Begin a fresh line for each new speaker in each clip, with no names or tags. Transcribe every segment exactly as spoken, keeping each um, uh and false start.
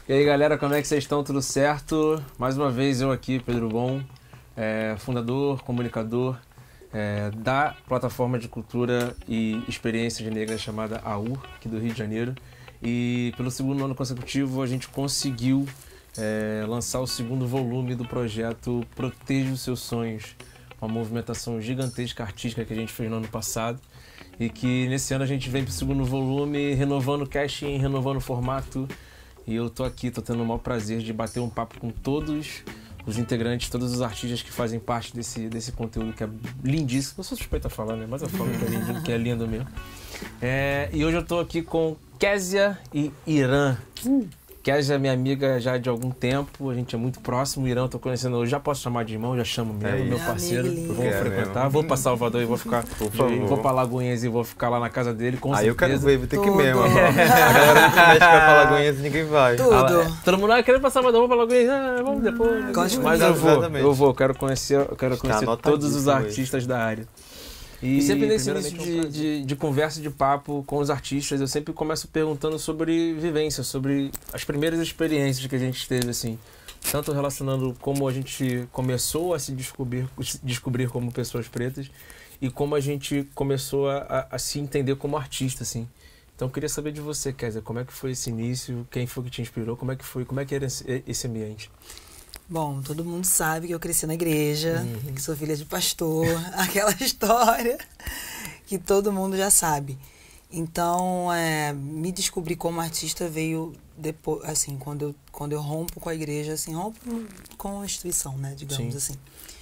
E aí, galera, como é que vocês estão? Tudo certo? Mais uma vez eu aqui, Pedro Bom, é, fundador, comunicador é, da plataforma de cultura e experiência de negra chamada A U, aqui do Rio de Janeiro. E pelo segundo ano consecutivo a gente conseguiu é, lançar o segundo volume do projeto Proteja os Seus Sonhos, uma movimentação gigantesca artística que a gente fez no ano passado e que nesse ano a gente vem para o segundo volume renovando o casting, renovando o formato. E eu tô aqui, tô tendo o maior prazer de bater um papo com todos os integrantes, todos os artistas que fazem parte desse, desse conteúdo que é lindíssimo. Eu sou suspeito a falar, né? Mas eu falo que é lindo, que é lindo mesmo. É, e hoje eu tô aqui com Kézia e Irã. Uh. Kézia é minha amiga já de algum tempo, a gente é muito próximo. O Irã eu tô conhecendo hoje, já posso chamar de irmão, já chamo mesmo, é meu parceiro. Eu vou é frequentar, mesmo. Vou pra Salvador e vou ficar. Vou pra Lagoinhas e vou ficar lá na casa dele, com
Aí
certeza.
eu quero ver, vou ter que ir mesmo. A galera não mexe pra Lagoinhas e ninguém vai.
Tudo.
Ah, todo mundo vai querer pra Salvador, vamos pra Lagoinhas, ah, vamos depois.
Gosto
Mas eu vou, eu vou, quero conhecer, eu quero conhecer todos os artistas
hoje.
da área. E, e sempre nesse início de, de, de conversa, de papo com os artistas, eu sempre começo perguntando sobre vivência, sobre as primeiras experiências que a gente teve, assim. Tanto relacionando como a gente começou a se descobrir, descobrir como pessoas pretas e como a gente começou a, a, a se entender como artista, assim. Então eu queria saber de você, Kézia, como é que foi esse início, quem foi que te inspirou, como é que foi, como é que era esse, esse ambiente?
Bom, todo mundo sabe que eu cresci na igreja,
uhum.
que sou filha de pastor, aquela história que todo mundo já sabe. Então, é, me descobrir como artista veio depois, assim, quando eu, quando eu rompo com a igreja, assim, rompo com a instituição, né, digamos Sim. assim.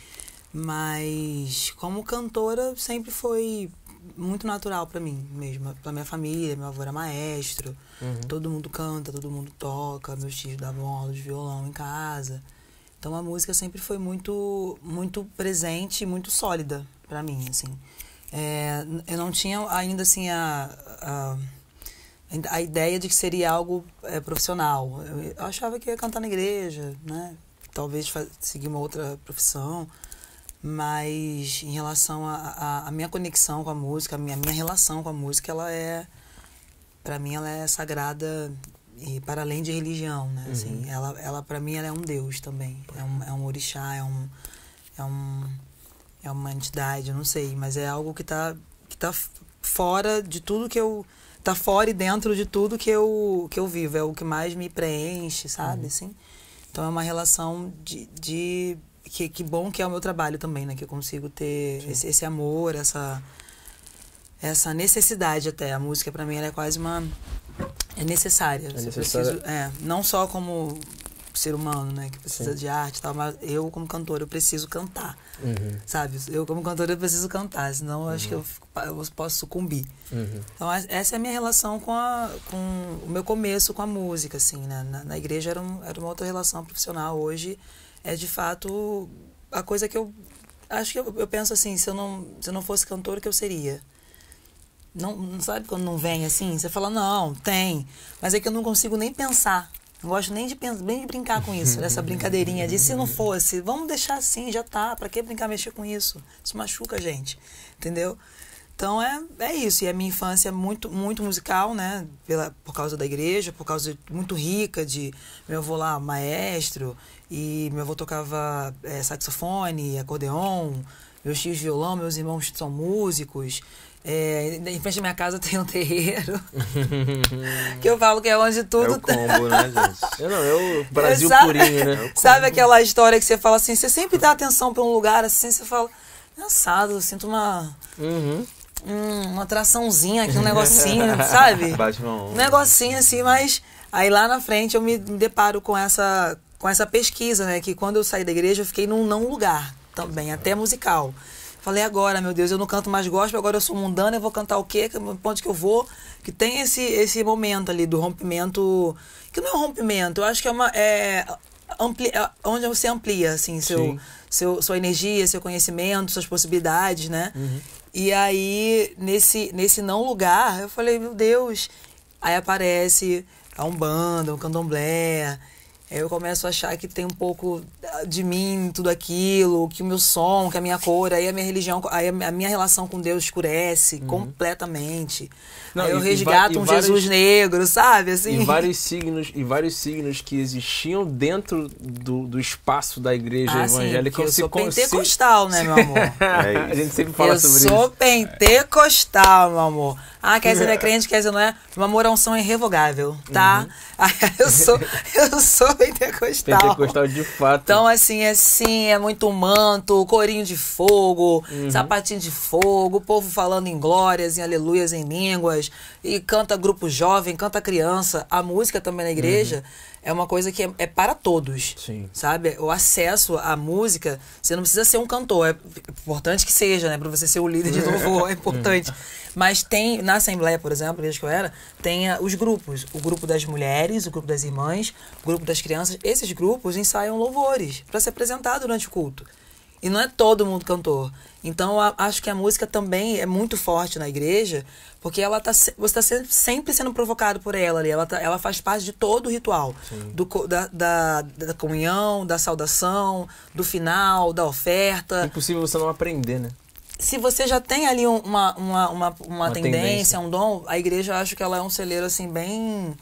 Mas, como cantora, sempre foi muito natural para mim mesmo, para minha família. Meu avô era maestro, uhum. todo mundo canta, todo mundo toca, meus tios davam aula de violão em casa. Então a música sempre foi muito, muito presente e muito sólida para mim, assim. É, eu não tinha ainda assim a, a, a ideia de que seria algo é, profissional. Eu, eu achava que ia cantar na igreja, né? Talvez faz, seguir uma outra profissão. Mas em relação a, a, a minha conexão com a música, a minha, a minha relação com a música, ela é, para mim, ela é sagrada. E para além de religião, né? Uhum. Assim, ela, ela para mim, ela é um Deus também. É um, é um orixá, é, um, é, um, é uma entidade, eu não sei. Mas é algo que está que tá fora de tudo que eu... Tá fora e dentro de tudo que eu, que eu vivo. É o que mais me preenche, sabe? Uhum. Assim? Então é uma relação de... de que, que bom que é o meu trabalho também, né? Que eu consigo ter esse, esse amor, essa, essa necessidade até. A música, para mim, ela é quase uma... É necessária.
É necessária.
Preciso, é, não só como ser humano, né, que precisa Sim. de arte e tal, mas eu, como cantora, eu preciso cantar. Uhum. Sabe? Eu, como cantora, eu preciso cantar, senão eu uhum. acho que eu, fico, eu posso sucumbir. Uhum. Então, essa é a minha relação com, a, com o meu começo com a música, assim, né? Na, na igreja era, um, era uma outra relação profissional. Hoje é, de fato, a coisa que eu... Acho que eu, eu penso assim, se eu, não, se eu não fosse cantora, o que eu seria? Não, não sabe quando não vem assim? Você fala, não, tem. Mas é que eu não consigo nem pensar. Não gosto nem de, pensar, nem de brincar com isso. Essa brincadeirinha de se não fosse, vamos deixar assim, já tá. Pra que brincar, mexer com isso? Isso machuca a gente. Entendeu? Então é, é isso. E a minha infância é muito, muito musical, né? Pela, por causa da igreja, por causa de, muito rica de meu avô lá, maestro. E meu avô tocava é, saxofone, acordeon. Meus tios violão, meus irmãos são músicos. É, em frente à minha casa tem um terreiro que eu falo que é onde tudo
é o combo, né, gente?
Eu não, é o Brasil
sabe,
purinho, né?
É sabe aquela história que você fala assim, você sempre dá atenção para um lugar assim, você fala, engraçado, eu sinto uma uhum. hum, uma atraçãozinha aqui, um negocinho, sabe?
Bate uma onda.
Um negocinho assim, mas aí lá na frente eu me deparo com essa, com essa pesquisa, né? Que quando eu saí da igreja eu fiquei num não lugar também, até musical. Falei, agora, meu Deus, eu não canto mais gospel, agora eu sou mundana, eu vou cantar o quê? Pra onde que eu vou? Que tem esse, esse momento ali do rompimento, que não é um rompimento, eu acho que é uma... É, ampli, é onde você amplia, assim, seu, seu, sua energia, seu conhecimento, suas possibilidades, né? Uhum. E aí, nesse, nesse não lugar, eu falei, meu Deus, aí aparece a Umbanda, o Candomblé... Aí eu começo a achar que tem um pouco de mim, tudo aquilo, que o meu som, que a minha cor, aí a minha religião, aí a minha relação com Deus escurece uhum. completamente. Não, aí eu e, resgato e um vários, Jesus negro, sabe? Assim.
E vários signos, e vários signos que existiam dentro do, do espaço da igreja ah, evangélica.
Sim, eu sou pentecostal, se... né, meu amor?
É a gente sempre fala
eu
sobre isso.
Eu sou pentecostal, meu amor. Ah, quer dizer, não é crente, quer dizer, não é? Meu amor, a unção é irrevogável, tá? Uhum. eu sou, eu sou pentecostal.
Pentecostal de fato.
Então, assim, é sim, é muito manto, corinho de fogo, uhum. sapatinho de fogo, o povo falando em glórias, em aleluias, em línguas, e canta grupo jovem, canta criança. A música também na igreja uhum. é uma coisa que é, é para todos,
sim.
sabe? O acesso à música, você não precisa ser um cantor, é importante que seja, né? Para você ser o líder de louvor, é importante. Mas tem, na Assembleia, por exemplo, desde que eu era, tem os grupos. O grupo das mulheres, o grupo das irmãs, o grupo das crianças. Esses grupos ensaiam louvores para se apresentar durante o culto. E não é todo mundo cantor. Então, eu acho que a música também é muito forte na igreja, porque ela tá, você está sempre sendo provocado por ela ali. Ela, tá, ela faz parte de todo o ritual. Do, da, da, da comunhão, da saudação, do final, da oferta.
É impossível você não aprender, né?
Se você já tem ali uma, uma, uma, uma, uma tendência,
tendência,
um dom, a igreja, eu acho que ela é um celeiro, assim, bem,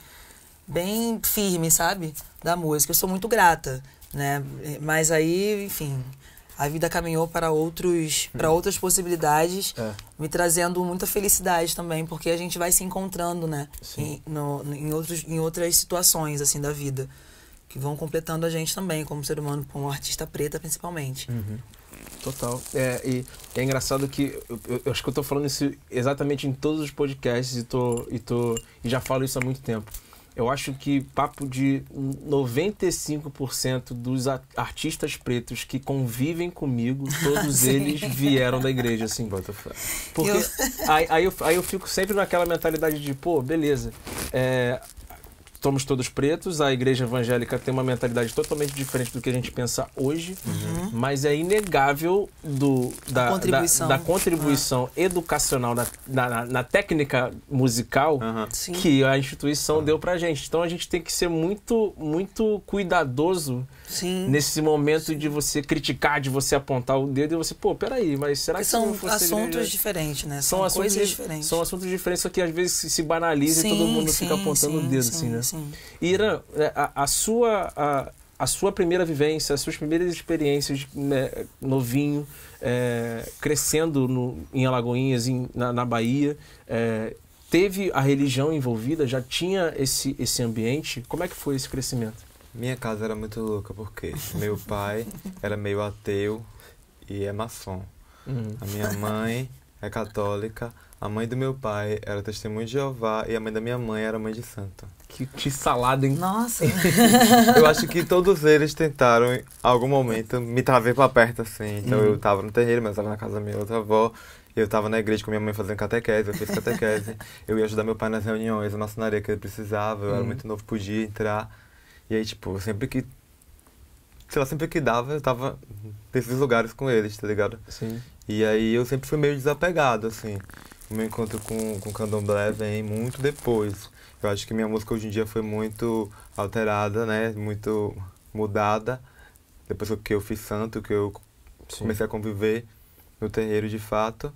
bem firme, sabe? Da música. Eu sou muito grata, né? Mas aí, enfim, a vida caminhou para, outros, para outras possibilidades, é. me trazendo muita felicidade também, porque a gente vai se encontrando, né? Em, no, em, outros, em outras situações, assim, da vida, que vão completando a gente também, como ser humano, como artista preta, principalmente.
Uhum. Total. É, e é engraçado que eu, eu, eu acho que eu tô falando isso exatamente em todos os podcasts e, tô, e, tô, e já falo isso há muito tempo. Eu acho que papo de noventa e cinco por cento dos artistas pretos que convivem comigo, todos eles vieram da igreja, assim. Porque eu... Aí, aí, eu, aí eu fico sempre naquela mentalidade de, pô, beleza, é... somos todos pretos, a igreja evangélica tem uma mentalidade totalmente diferente do que a gente pensa hoje, uhum. mas é inegável do, da,
contribuição,
da, da contribuição ah. educacional na, na, na técnica musical uhum. que a instituição uhum. deu pra gente. Então a gente tem que ser muito, muito cuidadoso
Sim.
nesse momento de você criticar, de você apontar o dedo e você, pô, peraí, mas será que
são
se não
assuntos
igreja...
diferentes, né?
São,
são
assuntos
coisas diferentes.
São assuntos diferentes, só que às vezes se banaliza
sim,
e todo mundo
sim,
fica apontando
sim,
o dedo,
sim,
assim, né?
Sim.
E Irã, a, a, sua, a, a sua primeira vivência, as suas primeiras experiências, né, novinho, é, crescendo no, em Alagoinhas, em, na, na Bahia, é, teve a religião envolvida? Já tinha esse, esse ambiente? Como é que foi esse crescimento?
Minha casa era muito louca, porque meu pai era meio ateu e é maçom. Uhum. A minha mãe é católica, a mãe do meu pai era testemunha de Jeová e a mãe da minha mãe era mãe de santo.
Que, que salada, hein?
Nossa!
Eu acho que todos eles tentaram, em algum momento, me trazer pra perto, assim. Então uhum. eu tava no terreiro, mas eu tava na casa da minha outra avó. Eu tava na igreja com minha mãe fazendo catequese, eu fiz catequese. Eu ia ajudar meu pai nas reuniões, na maçonaria que ele precisava, eu uhum. era muito novo, podia entrar. E aí, tipo, sempre que... Sei lá, sempre que dava, eu tava nesses lugares com eles, tá ligado?
Sim.
E aí eu sempre fui meio desapegado, assim. O meu encontro com, com o candomblé vem muito depois. Eu acho que minha música hoje em dia foi muito alterada, né? Muito mudada. Depois que eu fiz santo, que eu Sim. comecei a conviver no terreiro de fato.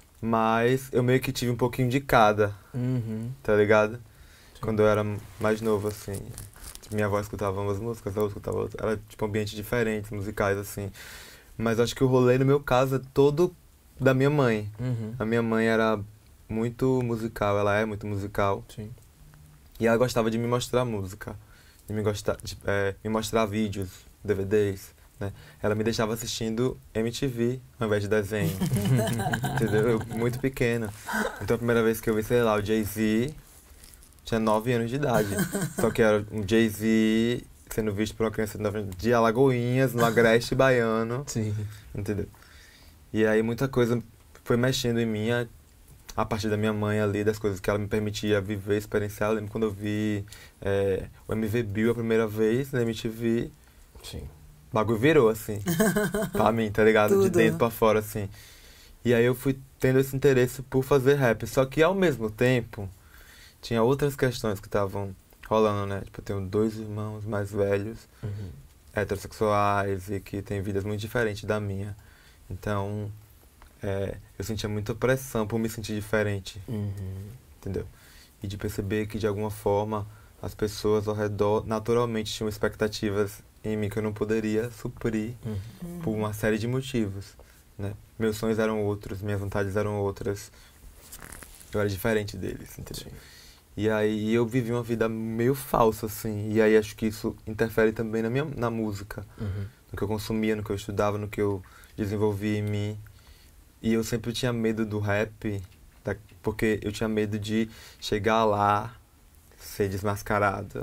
Mas eu meio que tive um pouquinho de cada,
uhum.
tá ligado? Sim. Quando eu era mais novo, assim. Minha avó escutava umas músicas, eu escutava outras. Era tipo ambientes diferentes, musicais, assim. Mas acho que o rolê, no meu caso, é todo da minha mãe.
Uhum.
A minha mãe era muito musical, ela é muito musical.
Sim.
E ela gostava de me mostrar música, de me, gostar, de, é, me mostrar vídeos, D V Ds, né? Ela me deixava assistindo M T V ao invés de desenho, entendeu? Eu, muito pequena. Então a primeira vez que eu vi, sei lá, o Jay-Z, tinha nove anos de idade. Só que era um Jay-Z sendo visto por uma criança de Alagoinhas, no Agreste Baiano.
Sim.
Entendeu? E aí muita coisa foi mexendo em mim a, a partir da minha mãe ali, das coisas que ela me permitia viver, experienciar. Eu lembro quando eu vi é, o M V Bill a primeira vez na M T V.
Sim.
O bagulho virou, assim, pra mim, tá ligado?
Tudo.
De dentro pra fora, assim. E aí eu fui tendo esse interesse por fazer rap. Só que ao mesmo tempo, tinha outras questões que estavam rolando, né? Tipo, eu tenho dois irmãos mais velhos,
Uhum.
heterossexuais e que têm vidas muito diferentes da minha. Então, é, eu sentia muita pressão por me sentir diferente,
Uhum.
entendeu? E de perceber que, de alguma forma, as pessoas ao redor naturalmente tinham expectativas em mim que eu não poderia suprir
Uhum.
por uma série de motivos, né? Meus sonhos eram outros, minhas vontades eram outras. Eu era diferente deles, entendeu?
Sim.
E aí eu vivi uma vida meio falsa, assim. E aí acho que isso interfere também na minha na música.
Uhum.
No que eu consumia, no que eu estudava, no que eu desenvolvia em mim. E eu sempre tinha medo do rap, da, porque eu tinha medo de chegar lá, ser desmascarado.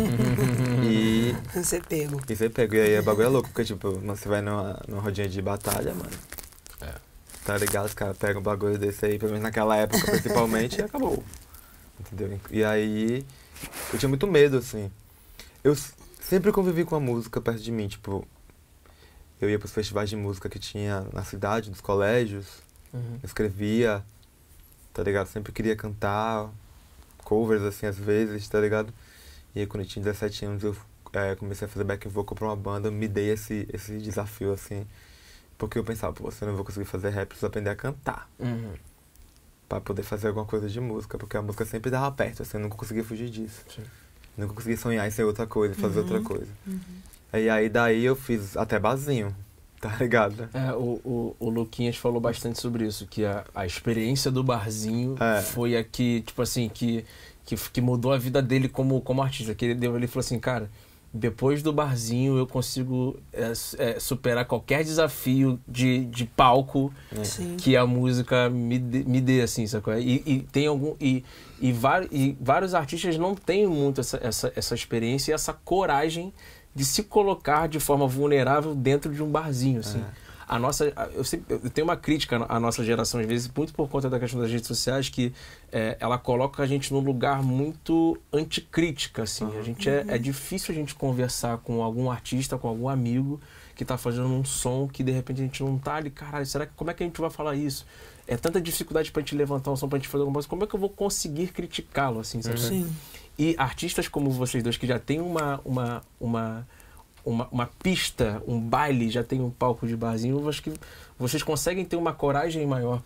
e,
Ser pego.
e ser pego. E aí o bagulho é louco, porque tipo, você vai numa, numa rodinha de batalha, mano.
É.
Tá ligado? Os caras pegam um bagulho desse aí, pelo menos naquela época principalmente, e acabou. Entendeu? E aí, eu tinha muito medo, assim. Eu s- sempre convivi com a música perto de mim, tipo... Eu ia pros festivais de música que tinha na cidade, nos colégios.
Uhum.
Eu escrevia, tá ligado? Sempre queria cantar, covers, assim, às vezes, tá ligado? E aí, quando eu tinha dezessete anos, eu é, comecei a fazer back vocal pra uma banda. Me dei esse, esse desafio, assim. Porque eu pensava, pô, se eu não vou conseguir fazer rap, preciso aprender a cantar.
Uhum.
Pra poder fazer alguma coisa de música, porque a música sempre dava perto, assim, eu nunca conseguia fugir disso.
Sim.
Nunca conseguia sonhar em ser outra coisa, fazer
Uhum.
outra coisa.
Uhum.
E aí daí eu fiz até barzinho, tá ligado?
É, o, o, o Luquinhas falou bastante sobre isso, que a, a experiência do barzinho
É.
foi a que, tipo assim, que, que, que mudou a vida dele como, como artista. Que ele, deu, ele falou assim, cara, depois do barzinho eu consigo é, é, superar qualquer desafio de, de palco
Sim.
que a música me dê, me dê assim, sacou? E, e tem algum e, e, var, e vários artistas não têm muito essa, essa, essa experiência e essa coragem de se colocar de forma vulnerável dentro de um barzinho, assim.
É.
A nossa, eu, sempre, eu tenho uma crítica à nossa geração, às vezes, muito por conta da questão das redes sociais, que é, ela coloca a gente num lugar muito anticrítica, assim.
Uhum.
A gente é, é difícil a gente conversar com algum artista, com algum amigo que tá fazendo um som que, de repente, a gente não tá ali, caralho, será que, como é que a gente vai falar isso? É tanta dificuldade pra gente levantar um som, pra gente fazer alguma coisa, como é que eu vou conseguir criticá-lo, assim, sabe?
Sim.
E artistas como vocês dois, que já tem uma, uma, uma, uma, uma pista, um baile, já tem um palco de barzinho, eu acho que vocês conseguem ter uma coragem maior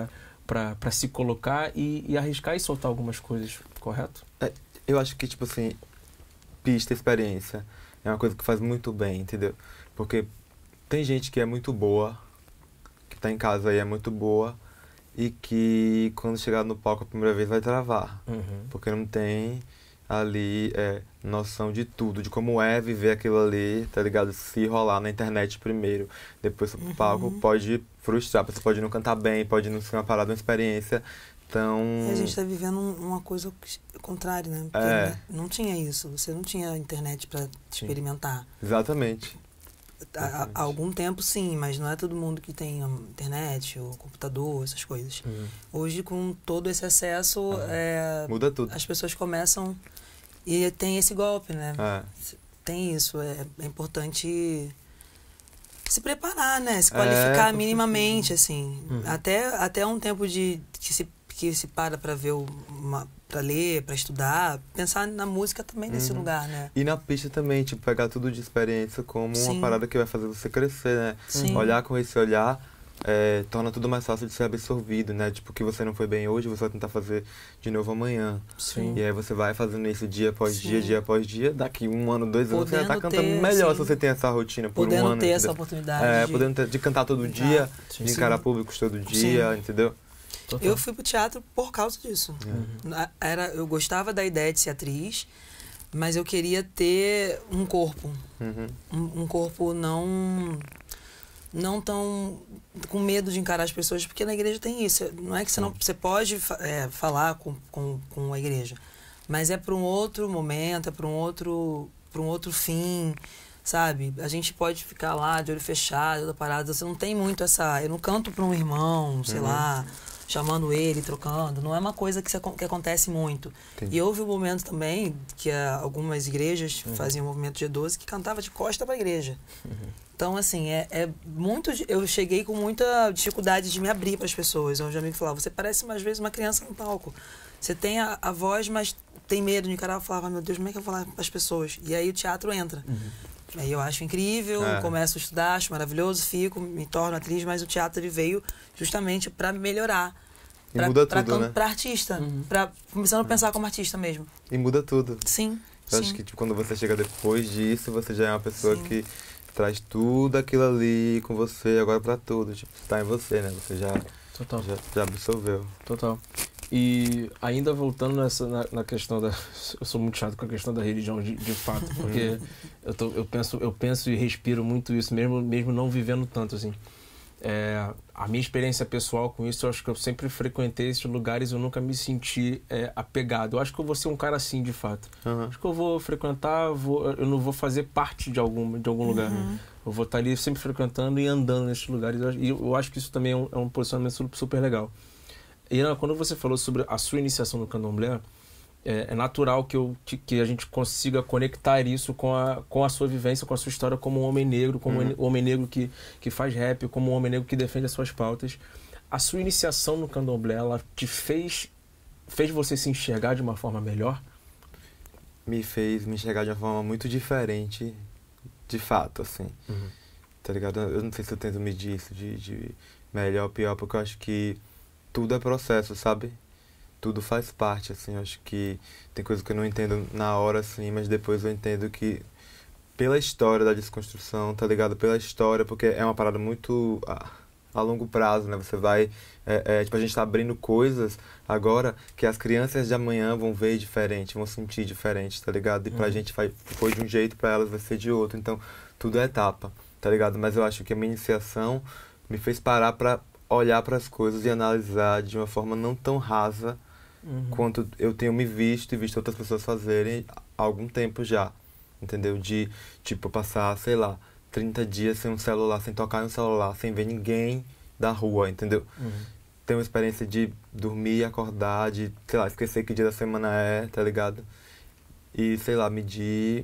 para se colocar e, e arriscar e soltar algumas coisas, correto?
É, eu acho que, tipo assim, pista, experiência, é uma coisa que faz muito bem, entendeu? Porque tem gente que é muito boa, que tá em casa aí é muito boa, e que quando chegar no palco a primeira vez vai travar.
Uhum.
Porque não tem ali é, noção de tudo, de como é viver aquilo ali, tá ligado? Se rolar na internet primeiro, depois pro palco pode frustrar, você pode não cantar bem, pode não ser uma parada, uma experiência. Então...
E a gente tá vivendo um- uma coisa contrária, né? Porque
É.
não tinha isso, você não tinha internet pra experimentar.
Exatamente.
Há, há- há algum tempo sim, mas não é todo mundo que tem hum, internet ou computador, essas coisas.
Uhum.
Hoje, com todo esse acesso, é,
Muda tudo.
as pessoas começam e tem esse golpe, né?
É.
Tem isso, é, é importante se preparar, né? Se qualificar
É,
minimamente, assim.
Uhum.
Até, até um tempo de que se, que se para pra ver uma, pra ler, pra estudar, pensar na música também nesse
Uhum.
lugar, né?
E na pista também, tipo, pegar tudo de experiência como
Sim.
uma parada que vai fazer você crescer, né?
Sim.
Olhar com esse olhar é, torna tudo mais fácil de ser absorvido, né? Tipo, o que você não foi bem hoje, você vai tentar fazer de novo amanhã.
Sim.
E aí você vai fazendo isso dia após
Sim.
dia, dia após dia. Daqui um ano, dois anos, você já tá
Podendo
cantando
ter,
melhor
sim.
se você tem essa rotina por
Podendo
um ano.
ter essa
entendeu?
oportunidade.
É,
de...
podendo ter, de cantar todo
Exato.
dia,
Sim.
de
Sim.
encarar públicos todo dia,
Sim.
entendeu?
Total.
Eu fui pro teatro por causa disso.
Uhum.
A- Era, eu gostava da ideia de ser atriz, mas eu queria ter um corpo.
Uhum.
Um, um corpo não não tão com medo de encarar as pessoas, porque na igreja tem isso. Não é que você não você pode fa- é, falar com, com, com a igreja, mas é para um outro momento, é para um outro para um outro fim, sabe? A gente pode ficar lá de olho fechado, da parada. Você não tem muito essa. Eu não canto para um irmão, sei
Uhum.
lá, chamando ele, trocando. Não é uma coisa que, se, acon- que acontece muito.
Entendi.
E houve um momento também que ah, algumas igrejas
Uhum.
faziam o movimento G doze que cantava de costa para a igreja.
Uhum.
Então, assim, é, é muito. di- Eu cheguei com muita dificuldade de me abrir para as pessoas. Onde o amigo falava: você parece, às vezes, uma criança no palco. Você tem a, a voz, mas tem medo de encarar, eu falava, meu Deus, como é que eu vou falar para as pessoas? E aí o teatro entra. Uhum. Aí eu acho incrível, é. começo a estudar, acho maravilhoso, fico, me torno atriz, mas o teatro ele veio justamente para melhorar.
E pra, muda
pra,
tudo, né?
Pra artista, uhum. pra, começando a pensar como artista mesmo.
E muda tudo.
Sim,
Eu
sim.
acho que tipo, quando você chega depois disso, você já é uma pessoa
sim.
que traz tudo aquilo ali com você agora pra tudo. Tipo, tá em você, né? Você já,
Total.
já, já absorveu.
Total. E ainda voltando nessa, na, na questão da... Eu sou muito chato com a questão da religião, de, de fato. Porque eu, tô, eu, penso, eu penso e respiro muito isso, mesmo, mesmo não vivendo tanto, assim. É, a minha experiência pessoal com isso, eu acho que eu sempre frequentei esses lugares e eu nunca me senti é, apegado. Eu acho que eu vou ser um cara assim, de fato.
Uhum.
Acho que eu vou frequentar, vou, eu não vou fazer parte de algum, de algum uhum. lugar. Eu vou estar ali sempre frequentando e andando nesses lugares. E eu, eu acho que isso também é um, é um posicionamento super, super legal. E quando você falou sobre a sua iniciação no candomblé, é, é natural que, eu, que, que a gente consiga conectar isso com a, com a sua vivência, com a sua história como um homem negro, como uhum. um homem negro que, que faz rap, como um homem negro que defende as suas pautas. A sua iniciação no candomblé, ela te fez, fez você se enxergar de uma forma melhor?
Me fez me enxergar de uma forma muito diferente, de fato, assim. Uhum. Tá ligado? Eu não sei se eu tento medir isso de, de melhor ou pior, porque eu acho que tudo é processo, sabe? Tudo faz parte, assim. Eu acho que tem coisas que eu não entendo na hora, assim, mas depois eu entendo que pela história da desconstrução, tá ligado? Pela história, porque é uma parada muito a, a longo prazo, né? Você vai... É, é, tipo, a gente tá abrindo coisas agora que as crianças de amanhã vão ver diferente, vão sentir diferente, tá ligado? E pra uhum. gente vai, foi de um jeito, pra elas vai ser de outro. Então, tudo é etapa, tá ligado? Mas eu acho que a minha iniciação me fez parar pra olhar para as coisas e analisar de uma forma não tão rasa uhum. quanto eu tenho me visto e visto outras pessoas fazerem há algum tempo já, entendeu? De, tipo, passar, sei lá, trinta dias sem um celular, sem tocar em um celular, sem ver ninguém da rua, entendeu? Uhum. Ter uma experiência de dormir e acordar, de, sei lá, esquecer que dia da semana é, tá ligado? E, sei lá, medir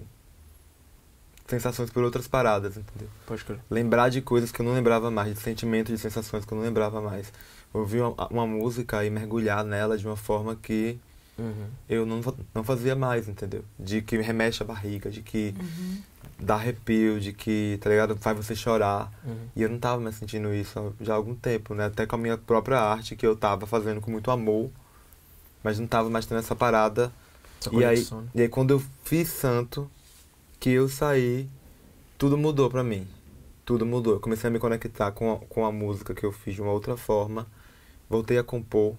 sensações por outras paradas, entendeu?
Pode crer.
Lembrar de coisas que eu não lembrava mais, de sentimentos, de sensações que eu não lembrava mais. Ouvir uma, uma música e mergulhar nela de uma forma que uhum. eu não, não fazia mais, entendeu? De que remexe a barriga, de que uhum. dá arrepio, de que, tá ligado? Faz você chorar. Uhum. E eu não tava mais sentindo isso já há algum tempo, né? Até com a minha própria arte, que eu tava fazendo com muito amor, mas não tava mais tendo essa parada. Essa e, aí, e aí quando eu fiz santo, que eu saí, tudo mudou pra mim. Tudo mudou. Eu comecei a me conectar com a, com a música que eu fiz de uma outra forma. Voltei a compor.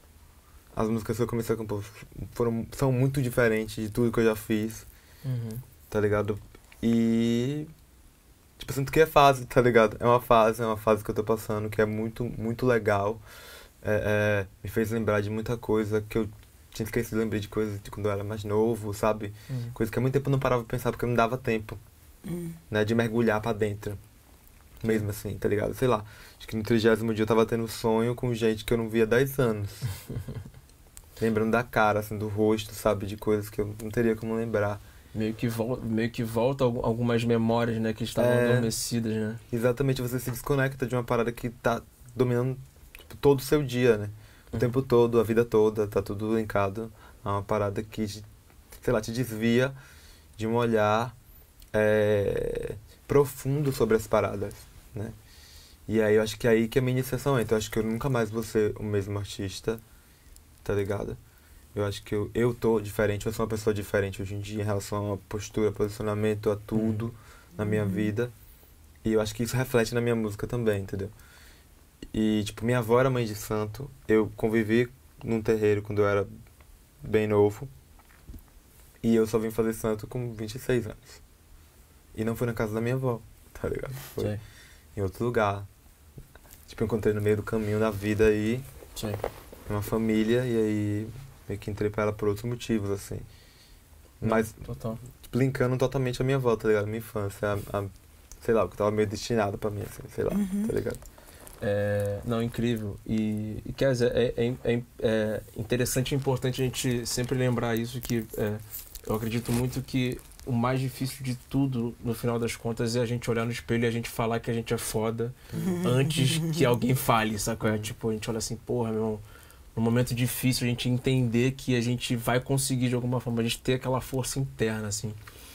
As músicas que eu comecei a compor foram, são muito diferentes de tudo que eu já fiz. Uhum. Tá ligado? E... Tipo, sinto que é fase, tá ligado? É uma fase, é uma fase que eu tô passando que é muito, muito legal. É, é, me fez lembrar de muita coisa que eu tinha esquecido, lembrei de coisas de quando eu era mais novo, sabe? Uhum. Coisas que há muito tempo eu não parava pra pensar porque não dava tempo, uhum. né? De mergulhar pra dentro. Sim. Mesmo assim, tá ligado? Sei lá, acho que no trigésimo dia eu tava tendo sonho com gente que eu não via há dez anos. Lembrando da cara, assim, do rosto, sabe? De coisas que eu não teria como lembrar.
Meio que, vol- meio que volta algumas memórias, né? Que estavam é... adormecidas, né?
Exatamente, você se desconecta de uma parada que tá dominando tipo, todo o seu dia, né? O tempo todo, a vida toda, tá tudo linkado a uma parada que, sei lá, te desvia de um olhar é, profundo sobre as paradas, né? E aí eu acho que é aí que a minha iniciação entra. Eu acho que eu nunca mais vou ser o mesmo artista, tá ligado? Eu acho que eu, eu tô diferente, eu sou uma pessoa diferente hoje em dia em relação a postura, posicionamento, a tudo uhum. na minha vida. E eu acho que isso reflete na minha música também, entendeu? E, tipo, minha avó era mãe de santo. Eu convivi num terreiro quando eu era bem novo. E eu só vim fazer santo com vinte e seis anos. E não foi na casa da minha avó, tá ligado? Foi Sim. em outro lugar. Tipo, eu encontrei no meio do caminho da vida aí. Sim. Uma família, e aí meio que entrei pra ela por outros motivos, assim. Mas,
Total.
Tipo, linkando totalmente a minha avó, tá ligado? A minha infância, a, a, sei lá, o que tava meio destinado pra mim, assim, sei lá, uhum. tá ligado?
É, não, incrível. E, e quer dizer, é, é, é, é interessante e importante a gente sempre lembrar isso, que é, eu acredito muito que o mais difícil de tudo, no final das contas, é a gente olhar no espelho e a gente falar que a gente é foda uhum. antes que alguém fale, sabe? É, tipo, a gente olha assim, porra, meu irmão, num momento difícil, a gente entender que a gente vai conseguir de alguma forma, a gente ter aquela força interna, assim.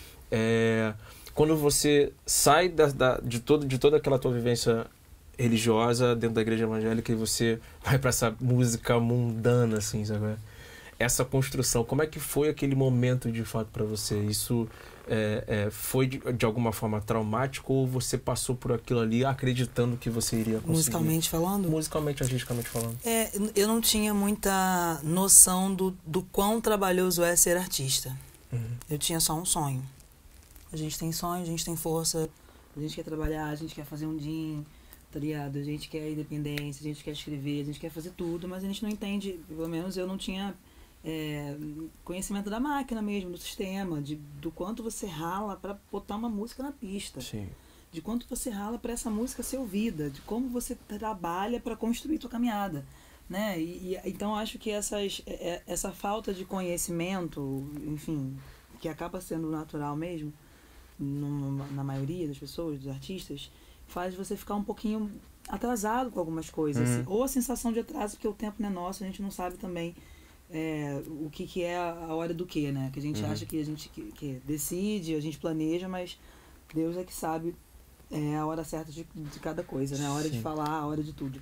É, quando você sai da, da, de, todo, de toda aquela tua vivência religiosa dentro da igreja evangélica e você vai para essa música mundana, assim, sabe? Essa construção, como é que foi aquele momento de fato para você? Isso é, é, foi de, de alguma forma traumático ou você passou por aquilo ali acreditando que você iria conseguir?
Musicalmente falando?
Musicalmente, artisticamente falando.
É, eu não tinha muita noção do, do quão trabalhoso é ser artista. Uhum. Eu tinha só um sonho. A gente tem sonho, a gente tem força, a gente quer trabalhar, a gente quer fazer um din, tá ligado? A gente quer independência, a gente quer escrever, a gente quer fazer tudo, mas a gente não entende, pelo menos eu não tinha... É, conhecimento da máquina mesmo, do sistema, de, do quanto você rala para botar uma música na pista.
Sim.
De quanto você rala para essa música ser ouvida, de como você trabalha para construir sua caminhada, né? E, e, então acho que essas, essa falta de conhecimento, enfim, que acaba sendo natural mesmo, no, na maioria das pessoas, dos artistas, faz você ficar um pouquinho atrasado com algumas coisas. Uhum. Ou a sensação de atraso, porque o tempo não é nosso, a gente não sabe também É, o que, que é a hora do que, né? Que a gente uhum. acha que a gente que, que decide, a gente planeja, mas Deus é que sabe é, a hora certa de, de cada coisa, né? A hora Sim. de falar, a hora de tudo.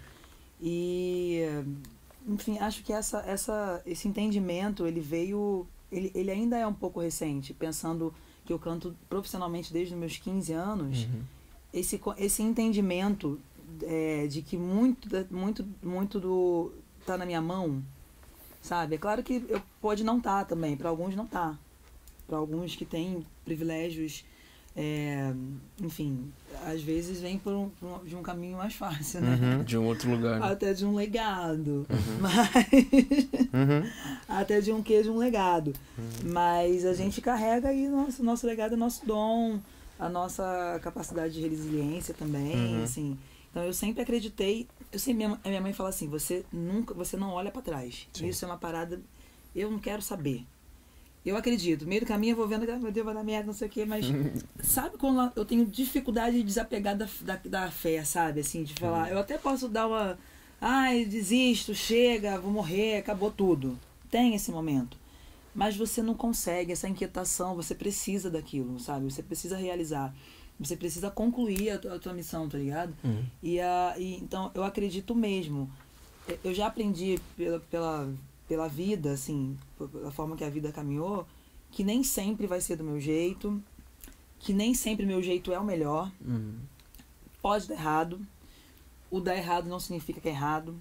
E, enfim, acho que essa, essa, esse entendimento, ele veio... Ele, ele ainda é um pouco recente, pensando que eu canto profissionalmente desde os meus quinze anos. Uhum. Esse, esse entendimento é, de que muito, muito, muito do... tá na minha mão, sabe? É claro que eu, pode não estar tá também, para alguns não tá. Para alguns que têm privilégios, é, enfim, às vezes vem por um, por um, de um caminho mais fácil, né?
Uhum, de um outro lugar. Né?
Até de um legado.
Uhum.
Mas...
uhum.
Até de um quê, de um legado. Uhum. Mas a gente carrega aí nosso, nosso legado, nosso dom, a nossa capacidade de resiliência também, uhum. assim. Então eu sempre acreditei, eu sempre, minha, minha mãe fala assim, você nunca, você não olha para trás. Sim. Isso é uma parada, eu não quero saber. Eu acredito, no meio do caminho eu vou vendo, meu Deus, vai dar merda, não sei o quê, mas sabe quando eu tenho dificuldade de desapegar da, da, da fé, sabe? Assim, de falar, eu até posso dar uma, ai, desisto, chega, vou morrer, acabou tudo. Tem esse momento. Mas você não consegue, essa inquietação, você precisa daquilo, sabe? Você precisa realizar. Você precisa concluir a tua, a tua missão, tá ligado? Uhum. E, a, e então eu acredito mesmo. Eu já aprendi pela, pela, pela vida, assim, pela forma que a vida caminhou, que nem sempre vai ser do meu jeito, que nem sempre meu jeito é o melhor. Uhum. Pode dar errado. O dar errado não significa que é errado.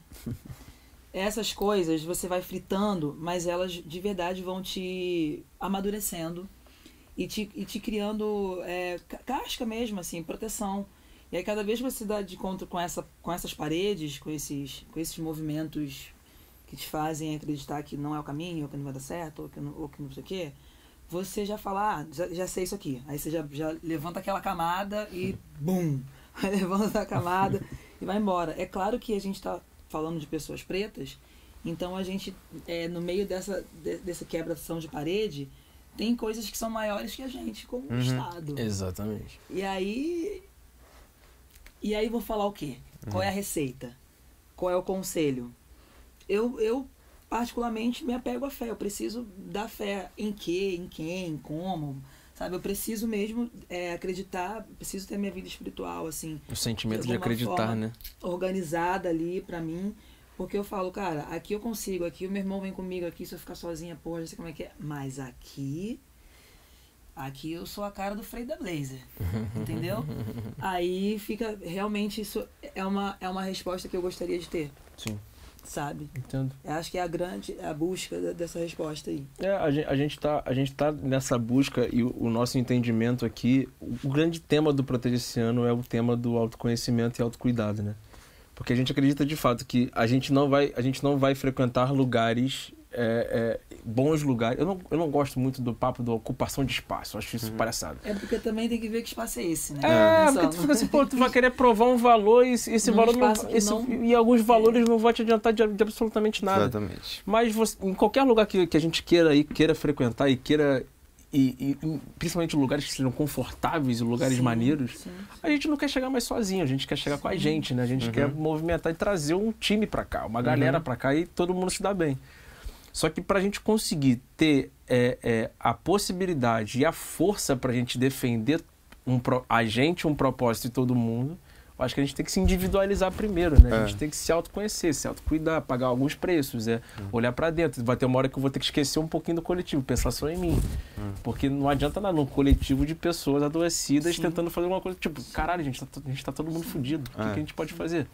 Essas coisas você vai fritando, mas elas de verdade vão te amadurecendo. E te, e te criando é, casca mesmo, assim, proteção. E aí cada vez que você dá de conta com, essa, com essas paredes, com esses, com esses movimentos que te fazem acreditar que não é o caminho, ou que não vai dar certo, ou que não, ou que não sei o quê, você já fala, ah, já, já sei isso aqui. Aí você já, já levanta aquela camada e bum! Aí levanta a camada e vai embora. É claro que a gente está falando de pessoas pretas, então a gente, é, no meio dessa, de, dessa quebração de parede, tem coisas que são maiores que a gente, como uhum. Estado.
Exatamente.
E aí... E aí vou falar o quê? Uhum. Qual é a receita? Qual é o conselho? Eu, eu, particularmente, me apego à fé. Eu preciso da fé em quê, em quem, como... Sabe? Eu preciso mesmo é, acreditar, preciso ter minha vida espiritual, assim...
O sentimento de, de acreditar, né?
Organizada ali pra mim... Porque eu falo, cara, aqui eu consigo, aqui o meu irmão vem comigo, aqui se eu ficar sozinha, porra, já sei como é que é. Mas aqui, aqui eu sou a cara do Frei da Blazer, entendeu? Aí fica, realmente isso é uma, é uma resposta que eu gostaria de ter.
Sim.
Sabe?
Entendo.
Eu acho que é a grande, a busca dessa resposta aí.
É, a gente, a gente tá, a gente tá nessa busca e o, o nosso entendimento aqui, o, o grande tema do Proteger esse ano é o tema do autoconhecimento e autocuidado, né? Porque a gente acredita de fato que a gente não vai, a gente não vai frequentar lugares, é, é, bons lugares. Eu não, eu não gosto muito do papo da ocupação de espaço, eu acho isso uhum. palhaçada.
É porque também tem que ver que espaço é esse, né?
É, é porque tu fica assim, pô, tu vai querer provar um valor e esse Num valor não, esse, não... E alguns valores é. não vão te adiantar de, de absolutamente nada.
Exatamente.
Mas você, em qualquer lugar que, que a gente queira ir, queira frequentar e queira e, e principalmente lugares que sejam confortáveis e lugares
Sim,
maneiros,
sim, sim.
a gente não quer chegar mais sozinho, a gente quer chegar com a gente, né? A gente
Uhum.
quer movimentar e trazer um time pra cá, uma galera
Uhum.
pra cá e todo mundo se dá bem. Só que pra gente conseguir ter é, é, a possibilidade e a força pra gente defender um, pro- a gente, um propósito e todo mundo, eu acho que a gente tem que se individualizar primeiro, né? A
É.
gente tem que se autoconhecer, se autocuidar, pagar alguns preços, é, olhar pra dentro. Vai ter uma hora que eu vou ter que esquecer um pouquinho do coletivo, pensar só em mim. Porque não adianta nada num coletivo de pessoas adoecidas
Sim.
tentando fazer alguma coisa. Tipo, caralho, a gente tá, to- a gente tá todo mundo fudido. O que,
É.
que a gente pode fazer?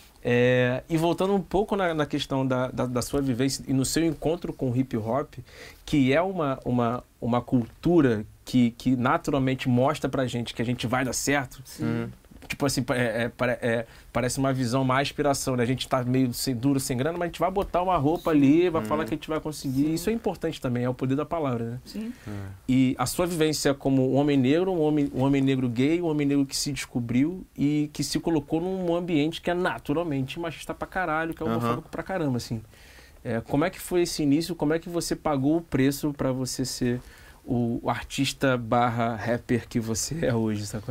É, e voltando um pouco na, na questão da, da, da sua vivência e no seu encontro com o hip hop, que é uma, uma, uma cultura que, que naturalmente mostra pra gente que a gente vai dar certo.
Uhum.
Tipo assim, é, é, pare- é, parece uma visão, uma aspiração, né? A gente tá meio sem, duro, sem grana, mas a gente vai botar uma roupa ali, vai
Uhum.
falar que a gente vai conseguir. Isso é importante também, é o poder da palavra, né?
Sim.
E a sua vivência como um homem negro, um homem, um homem negro gay, um homem negro que se descobriu e que se colocou num ambiente que é naturalmente machista pra caralho, que é homofóbico pra caramba, assim. É, como é que foi esse início? Como é que você pagou o preço pra você ser o, o artista barra rapper que você é hoje, sacou?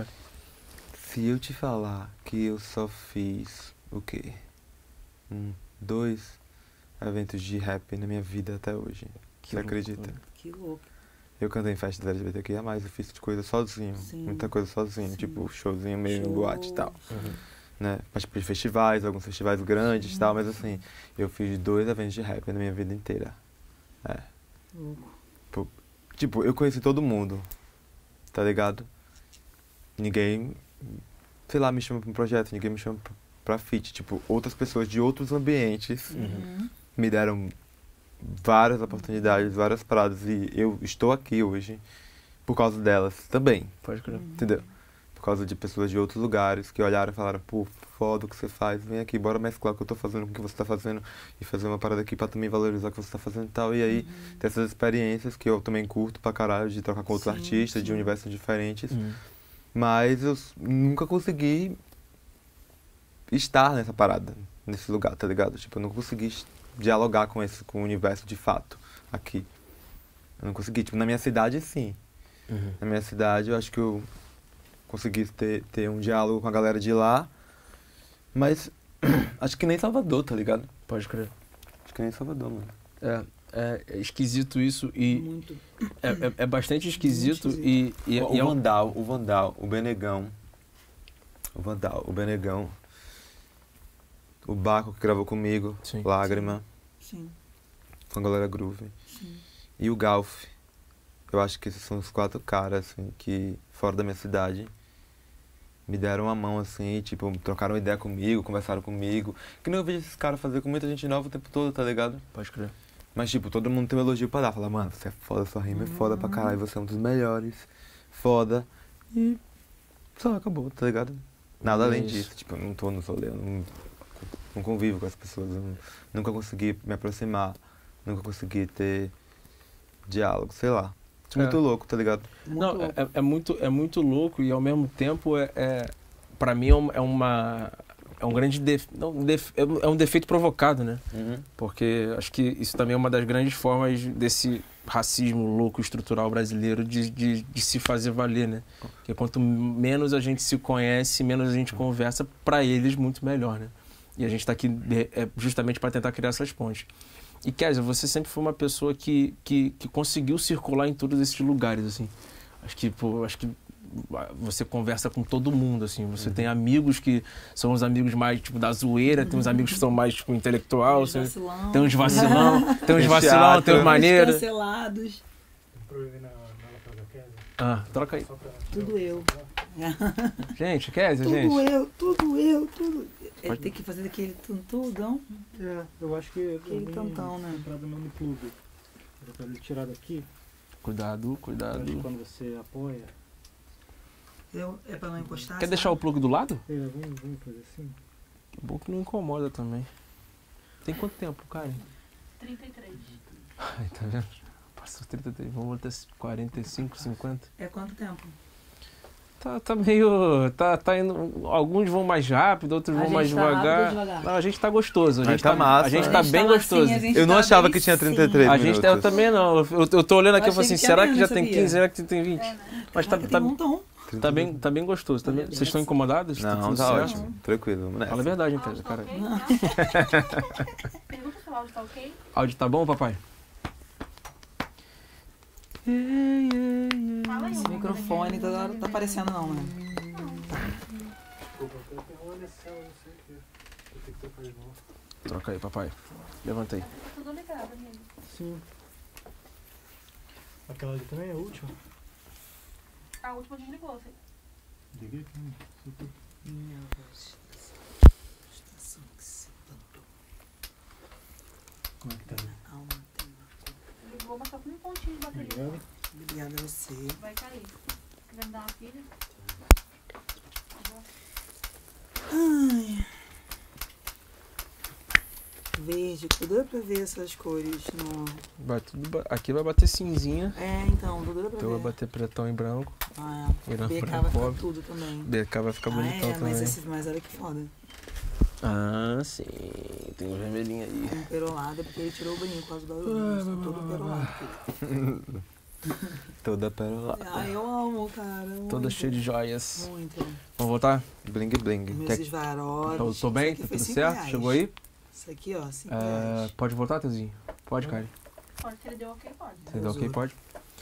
Se eu te falar que eu só fiz o quê? Um, dois eventos de rap na minha vida até hoje.
Que
Você acredita?
loucura.
Que louco.
Eu cantei em festas L G B T Q I A mais, eu fiz coisa sozinho.
Sim.
Muita coisa sozinho,
Sim.
tipo showzinho meio em
Show.
boate e tal.
Uhum.
Né? Participei de festivais, alguns festivais grandes e tal, mas assim, eu fiz dois eventos de rap na minha vida inteira. É.
Louco.
Tipo, eu conheci todo mundo, tá ligado? Ninguém, sei lá, me chama pra um projeto, ninguém me chama pra, pra feat. Tipo, outras pessoas de outros ambientes
Uhum.
me deram várias oportunidades, várias paradas. E eu estou aqui hoje por causa delas também,
Pode crer.
entendeu? Por causa de pessoas de outros lugares que olharam e falaram, pô, foda o que você faz, vem aqui, bora mesclar o que eu tô fazendo com o que você tá fazendo e fazer uma parada aqui pra também valorizar o que você tá fazendo e tal. E aí, tem essas experiências que eu também curto pra caralho, de trocar com outros
Sim,
artistas, de
sim.
universos diferentes.
Uhum.
Mas eu s- nunca consegui estar nessa parada, nesse lugar, tá ligado? Tipo, eu não consegui es- dialogar com esse, com o universo de fato aqui. Eu não consegui. Tipo, na minha cidade, sim.
Uhum.
Na minha cidade, eu acho que eu consegui ter, ter um diálogo com a galera de lá. Mas acho que nem Salvador, tá ligado?
Pode crer.
Acho que nem Salvador, mano.
É, é, é esquisito isso e
Muito.
é, é, é bastante esquisito,
Muito
e, e,
o,
e é
o
um-
Vandal, o Vandal, o Benegão. O Vandal, o Benegão. O Baco que gravou comigo,
Sim.
Lágrima,
Sim.
com a galera Groove.
Sim.
E o Galf. Eu acho que esses são os quatro caras, assim, que fora da minha cidade me deram a mão, assim, tipo, trocaram ideia comigo, conversaram comigo. Que nem eu vejo esses caras fazer com muita gente nova o tempo todo, tá ligado?
Pode crer.
Mas, tipo, todo mundo tem um elogio pra dar. Fala, mano, você é foda, sua rima é foda pra caralho, você é um dos melhores. Foda. E só acabou, tá ligado? Nada
É
além
isso.
disso. Tipo, eu não tô no rolê, eu não, não convivo com as pessoas. Eu não- nunca consegui me aproximar. Nunca consegui ter diálogo, sei lá. Muito
É.
louco, tá ligado?
Muito
Não,
louco.
é, é muito, é muito louco e ao mesmo tempo é, é para mim é um- é uma é um grande def, não, um def- é um- é um defeito provocado, né? Porque acho que isso também é uma das grandes formas desse racismo louco estrutural brasileiro de, de, de se fazer valer, né? Porque quanto menos a gente se conhece, menos a gente conversa, para eles muito melhor, né? E a gente está aqui de- é, justamente para tentar criar essas pontes. E Kézia, você sempre foi uma pessoa que, que, que conseguiu circular em todos esses lugares, assim. Acho que, pô, acho que você conversa com todo mundo, assim. Você tem amigos que são os amigos mais, tipo, da zoeira, tem uns amigos que são mais, tipo, intelectual,
Os
você-
vacilão.
tem uns vacilão, tem uns
Tem
vacilão,
teatro.
tem uns
Os
maneiros.
cancelados.
Problema na, na lapela da Kézia,
Ah, troca aí.
só pra...
Tudo eu.
Gente, Kézia,
Tudo
gente.
eu, tudo eu, tudo. É,
Pode-
tem que fazer daquele tum- tudão.
É, eu acho que eu
Aquele
nem
tantão, né?
entrada no plug. Eu quero ele tirar daqui,
Cuidado,
eu acho que
cuidado.
quando você apoia,
Eu, é pra não encostar.
Quer deixar o plug do lado?
é, vamos, vamos fazer assim.
Que bom que não incomoda também. Tem quanto tempo, Karen?
trinta e três.
Ai, tá vendo? Passou trinta e três, vamos botar quarenta e cinco, cinquenta.
É quanto tempo?
Tá, tá meio. Tá, tá indo. Alguns vão mais rápido, outros
A
vão
gente
mais
tá rápido ou
devagar.
devagar?
Não, a gente tá gostoso. A
Mas
gente
tá
tá,
massa.
a gente
A
tá
gente
bem
tá
gostoso.
massinha, a gente
Eu não
tá
achava
bem
que tinha trinta e
sim.
três
A
minutos.
gente, eu também não. Eu, eu tô olhando aqui e
Eu
falo assim,
achei que
será
tinha
que já
menos,
tem
sabia?
quinze, será que tem vinte? Mas tá,
Caraca,
tá,
tem um montão.
tá, bem, tá bem gostoso. Tá bem- vocês estão incomodados?
Não,
tudo
tá
certo?
ótimo. Tranquilo, vamos nessa.
Fala a verdade,
Áudio
então,
tá
cara.
ok? Tá? Pergunta se o áudio tá ok.
Áudio tá bom, papai?
Fala aí.
Esse
uma
microfone
coisa
tá,
que-
tá aparecendo não, né?
Desculpa, eu tenho uma lição, não sei o que. Eu tenho que tocar de novo.
Troca aí, papai. Levanta aí.
Tá tudo ligado, amigo.
Sim. Aquela ali também é a última?
A última desligou, você.
Liguei aqui. Isso aqui.
Minha voz. Estação que se plantou.
Como é que tá aí?
Alma tem uma cor.
Ligou, mas tá com um pontinho de bateria.
Obrigado.
Obrigada a você.
Vai cair. Se quiser me dar uma pilha.
Ai. Verde, tô doida pra ver essas cores no...
Vai tudo ba- Aqui vai bater cinzinha.
É, então, tô doida pra
Então vai
ver.
bater pretão e branco.
Ah,
E na
B K
frente,
vai ficar
pobre.
tudo também.
B K vai ficar
Ah,
bonitão
é,
também.
mas, esse, mas olha que foda.
Ah, sim. Tem um vermelhinho aí.
Um perolado, é porque ele tirou o brinco por causa do barulho. Todo perolado. filho.
Toda pérola.
Ah, eu amo, cara.
Toda
muito,
cheia de joias.
Muito.
Vamos voltar?
Bling bling.
Meus
Quer-
esvarotes.
Tô, tô bem?
Isso
Tá
aqui foi
tudo
cinco
certo?
reais.
Chegou aí?
Isso aqui, ó, cinco
É,
reais.
pode voltar, Teuzinho? Pode, Karen.
Pode, se ele deu ok, pode.
Você dá ok?
Tesouro.
Pode.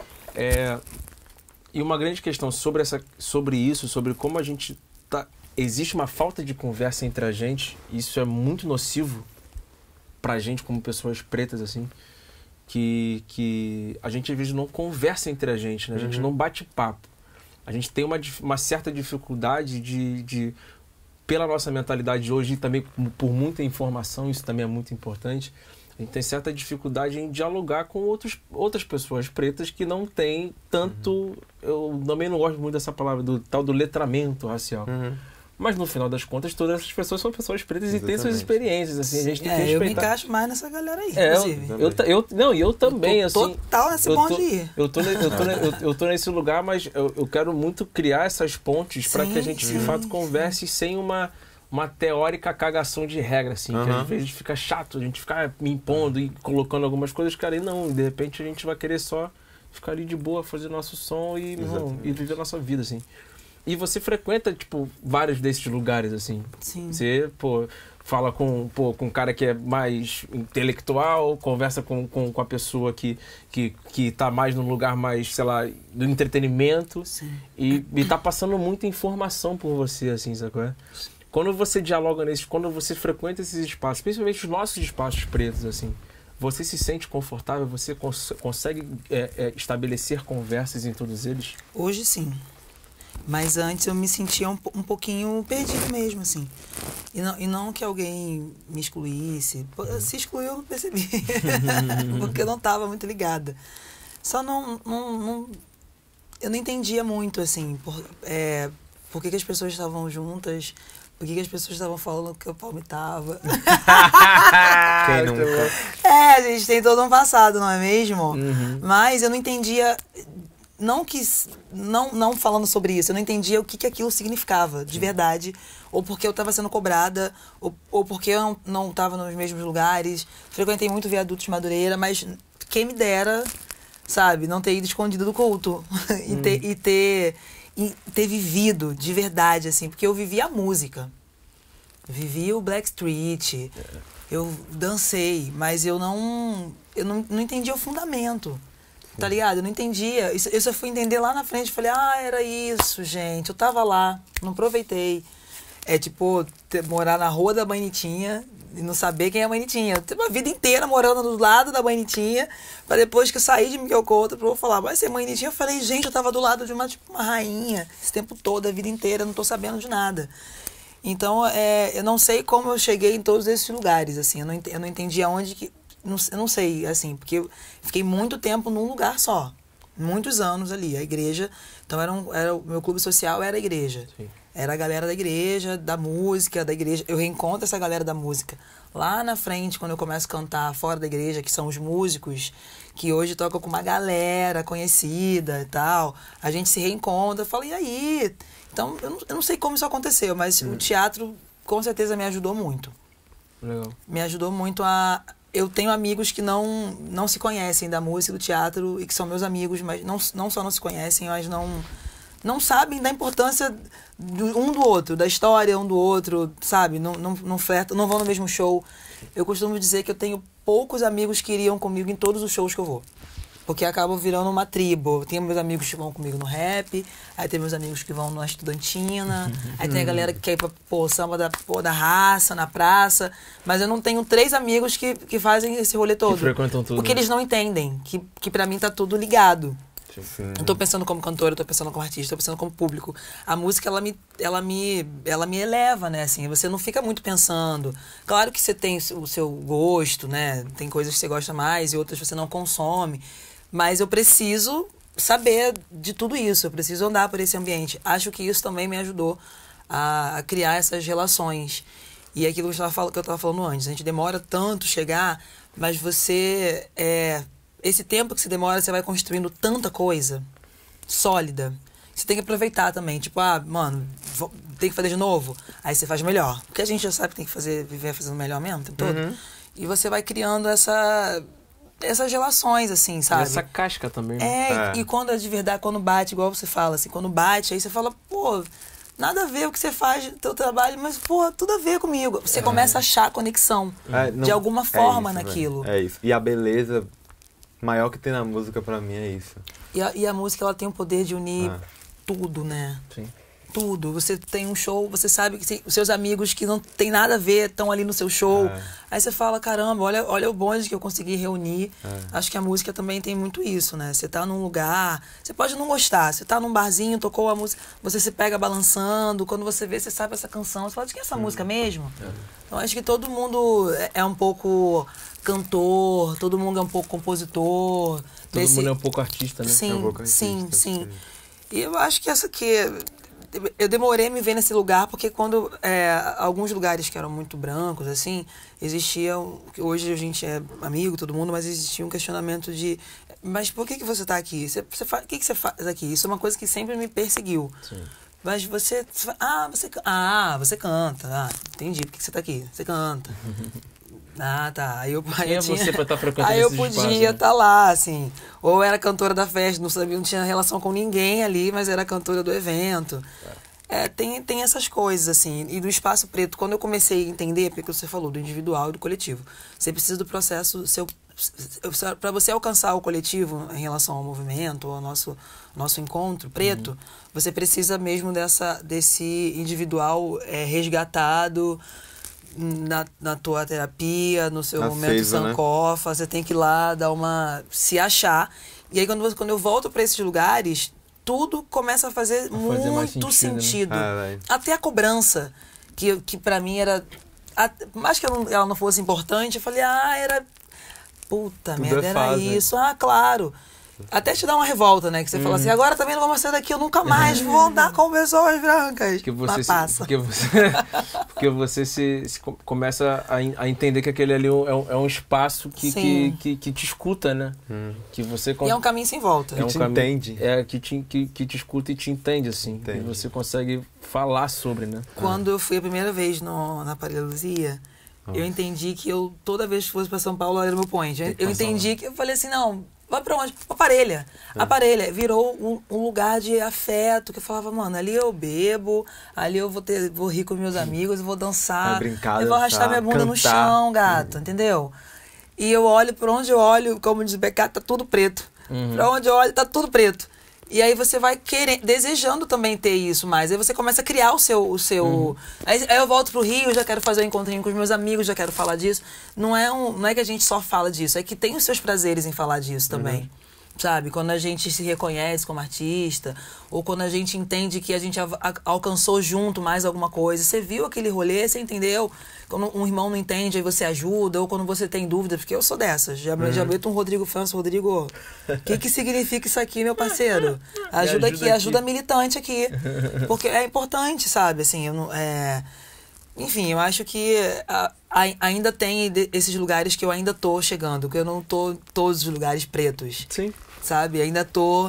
É, e uma grande questão sobre, essa, sobre isso, sobre como a gente tá... Existe uma falta de conversa entre a gente, e isso é muito nocivo pra gente como pessoas pretas, assim, que, que a gente às vezes não conversa entre a gente, né? A gente
Uhum.
não bate papo. A gente tem uma, dif- uma certa dificuldade de, de, pela nossa mentalidade hoje, e também por muita informação, isso também é muito importante, a gente tem certa dificuldade em dialogar com outros, outras pessoas pretas que não têm tanto... Eu também não gosto muito dessa palavra, do tal do letramento racial.
Uhum.
Mas no final das contas, todas essas pessoas são pessoas pretas e têm suas
Exatamente.
experiências, assim, a gente tem que
É, eu me
respeitar.
encaixo mais nessa galera aí,
É,
inclusive.
eu, eu, ta- eu, não, e eu também,
Eu tô
assim...
total nesse
eu
bonde
tô-
aí.
Eu tô, ne- eu, tô, ne- eu, eu tô nesse lugar, mas eu, eu quero muito criar essas pontes para que a
Sim,
gente,
sim,
de fato,
sim.
converse sem uma, uma teórica cagação de regra, assim, que
Aham.
às vezes fica chato a gente ficar me impondo e colocando algumas coisas, cara, e não, de repente a gente vai querer só ficar ali de boa, fazer nosso som e, não,
Exatamente.
e viver a nossa vida, assim. E você frequenta, tipo, vários desses lugares, assim.
Sim.
Você, pô, fala com, pô, com um cara que é mais intelectual, conversa com, com, com a pessoa que, que, que tá mais num lugar mais, sei lá, do entretenimento.
Sim.
E, e tá passando muita informação por você, assim, sabe qual é? Quando você dialoga nesses, quando você frequenta esses espaços, principalmente os nossos espaços pretos, assim, você se sente confortável? Você cons consegue é, é, estabelecer conversas em todos eles?
Hoje sim. Mas antes eu me sentia um, po- um pouquinho perdido mesmo, assim. E não, e não que alguém me excluísse. Pô, se excluiu, eu não percebi. Porque eu não estava muito ligada. Só não, não, não... Eu não entendia muito, assim, por, é, por que, que as pessoas estavam juntas, por que, que as pessoas estavam falando que eu palmitava.
Quem nunca?
É, a gente tem todo um passado, não é mesmo?
Uhum.
Mas eu não entendia, não que, não, não falando sobre isso, eu não entendia o que, que aquilo significava, de verdade. Ou porque eu estava sendo cobrada, ou, ou porque eu não estava nos mesmos lugares. Frequentei muito viaduto de Madureira, mas quem me dera, sabe, não ter ido escondido do culto. e, ter, e, ter, e ter vivido de verdade, assim, porque eu vivi a música. Vivi o Blackstreet, eu dancei, mas eu não, eu não, não entendia o fundamento, tá ligado? Eu não entendia, isso, eu só fui entender lá na frente, falei, ah, era isso, gente, eu tava lá, não aproveitei. É tipo, ter, morar na rua da Banitinha e não saber quem é a Banitinha. Eu tive a vida inteira morando do lado da Banitinha, pra depois que eu saí de Miguel Couto, pra eu falar, vai ser Banitinha? Eu falei, gente, eu tava do lado de uma, tipo, uma rainha, esse tempo todo, a vida inteira, não tô sabendo de nada. Então, é, eu não sei como eu cheguei em todos esses lugares, assim, eu não, ent- eu não entendi aonde que... Não, eu não sei, assim, porque eu fiquei muito tempo num lugar só. Muitos anos ali, a igreja. Então, era, um, era o meu clube social era a igreja.
Sim.
Era a galera da igreja, da música, da igreja. Eu reencontro essa galera da música lá na frente, quando eu começo a cantar fora da igreja, que são os músicos que hoje tocam com uma galera conhecida e tal. A gente se reencontra, fala, e aí? Então, eu não, eu não sei como isso aconteceu, mas hum. o teatro com certeza me ajudou muito.
Legal.
Me ajudou muito a... Eu tenho amigos que não, não se conhecem da música e do teatro e que são meus amigos, mas não, não só não se conhecem, mas não... não sabem da importância do, um do outro, da história um do outro, sabe? Não, não, não flertam, não vão no mesmo show. Eu costumo dizer que eu tenho poucos amigos que iriam comigo em todos os shows que eu vou. Porque acabam virando uma tribo. Eu tenho meus amigos que vão comigo no rap, aí tem meus amigos que vão na estudantina, aí tem a galera que quer ir pra pô, samba da, pô, da raça, na praça. Mas eu não tenho três amigos que, que fazem esse rolê todo.
Que frequentam tudo.
Porque eles não entendem, que, que pra mim tá tudo ligado.
Sim.
Eu tô pensando como cantora, eu tô pensando como artista, eu tô pensando como público. A música, ela me, ela me, ela me eleva, né? Assim, você não fica muito pensando. Claro que você tem o seu gosto, né? Tem coisas que você gosta mais e outras você não consome. Mas eu preciso saber de tudo isso, eu preciso andar por esse ambiente. Acho que isso também me ajudou a, a criar essas relações. E é aquilo que eu estava falando antes, a gente demora tanto chegar, mas você... É, esse tempo que você demora, você vai construindo tanta coisa sólida. Você tem que aproveitar também. Tipo, ah, mano, vou, tem que fazer de novo? Aí você faz melhor. Porque a gente já sabe que tem que fazer, viver fazendo melhor mesmo o tempo todo.
Uhum.
E você vai criando essa, essas relações, assim, sabe?
E essa casca também. Né?
É,
É.
E, e quando é de verdade, quando bate, igual você fala, assim, quando bate, aí você fala, pô, nada a ver o que você faz, teu trabalho, mas, pô, tudo a ver comigo. Você
É.
começa a achar a conexão
É, não-
de alguma
é
forma
isso,
naquilo.
velho. É isso. E a beleza maior que tem na música pra mim é isso.
E a, e a música, ela tem o poder de unir
Ah.
tudo, né?
Sim.
Tudo. Você tem um show, você sabe que os seus amigos que não tem nada a ver estão ali no seu show.
É.
Aí você fala, caramba, olha, olha o bonde que eu consegui reunir.
É.
Acho que a música também tem muito isso, né? Você tá num lugar, você pode não gostar, você tá num barzinho, tocou a música, você se pega balançando, quando você vê, você sabe essa canção, você fala, de quem é essa música mesmo?
É.
Então acho que todo mundo é- é um pouco cantor, todo mundo é um pouco compositor.
Todo
Nesse-
mundo é um pouco artista, né?
Sim,
É um pouco
sim,
artista,
sim.
sim.
E eu acho que essa aqui... Eu demorei a me ver nesse lugar porque quando... É, alguns lugares que eram muito brancos, assim, existiam... Hoje a gente é amigo, todo mundo, mas existia um questionamento de... Mas por que, que você está aqui? Você, você faz, o que, que você faz aqui? Isso é uma coisa que sempre me perseguiu.
Sim.
Mas você... Ah, você, ah, você canta. Ah, entendi. Por que, que você está aqui? Você canta. Ah, tá. Aí eu, aí
Quem
eu
é
tinha-
você pra estar frequentando
Aí eu
esses
podia
espaços, né?
estar lá, assim. Ou era cantora da festa, não sabia, não tinha relação com ninguém ali, mas era cantora do evento. É, tem, tem essas coisas, assim. E do espaço preto, quando eu comecei a entender, porque você falou do individual e do coletivo, você precisa do processo, seu, para você alcançar o coletivo em relação ao movimento, ao nosso, nosso encontro preto, uhum. você precisa mesmo dessa, desse individual é, resgatado na, na tua terapia, no seu
Aceso,
momento
né?
sankofa, você tem que ir lá dar uma... se achar. E aí, quando, você- quando eu volto para esses lugares, tudo começa a fazer
A fazer mais
muito
sentido, né?
sentido.
Ah, velho.
Até a cobrança, que, que para mim era... a- mais que ela não, ela não fosse importante, eu falei, ah, era... Puta
Tudo
merda,
é
era
fase.
isso. Ah, claro. Até te dá uma revolta, né? Que você fala assim, agora também não vou mais sair daqui, eu nunca mais vou andar com pessoas brancas.
Porque você,
Mas
se,
passa.
porque você, porque você se, se co- começa a, en- a entender que aquele ali é um, é um espaço que, que,
Sim.
que, que te escuta, né?
Hum.
Que você
E é um caminho sem volta.
Que
um
te
caminho-
entende.
É, que te, que, que te escuta e te entende, assim.
Entende.
E você consegue falar sobre, né?
Quando eu fui a primeira vez no, na Paralisia, eu entendi que eu, toda vez que fosse pra São Paulo, era o meu point. Eu,
Tem que
eu
passar
entendi que eu falei assim, não, vai pra onde? Pra Parelha. A Parelha virou um, um lugar de afeto, que eu falava, mano, ali eu bebo, ali eu vou, ter, vou rir com meus amigos, eu vou dançar,
Vai brincar,
eu vou arrastar
dançar,
minha bunda no
cantar.
chão, gato, entendeu? E eu olho, por onde eu olho, como diz o Beccato, tá tudo preto.
Uhum.
Pra onde eu olho, tá tudo preto. E aí você vai querendo, desejando também ter isso mais. Aí você começa a criar o seu... O seu...
Uhum.
Aí, aí eu volto pro Rio, já quero fazer um encontrinho com os meus amigos, já quero falar disso. Não é, um, não é que a gente só fala disso, é que tem os seus prazeres em falar disso também. sabe? Quando a gente se reconhece como artista, ou quando a gente entende que a gente a, a, alcançou junto mais alguma coisa. Você viu aquele rolê, você entendeu? Quando um irmão não entende, aí você ajuda, ou quando você tem dúvida, porque eu sou dessas. Já, uhum. já meto um Rodrigo França, Rodrigo, o que que significa isso aqui, meu parceiro? Ajuda, ajuda aqui, aqui, ajuda militante aqui. Porque é importante, sabe? Assim, eu não... É... Enfim, eu acho que a, a, ainda tem de, esses lugares que eu ainda tô chegando, que eu não tô em todos os lugares pretos.
Sim.
Sabe? Ainda tô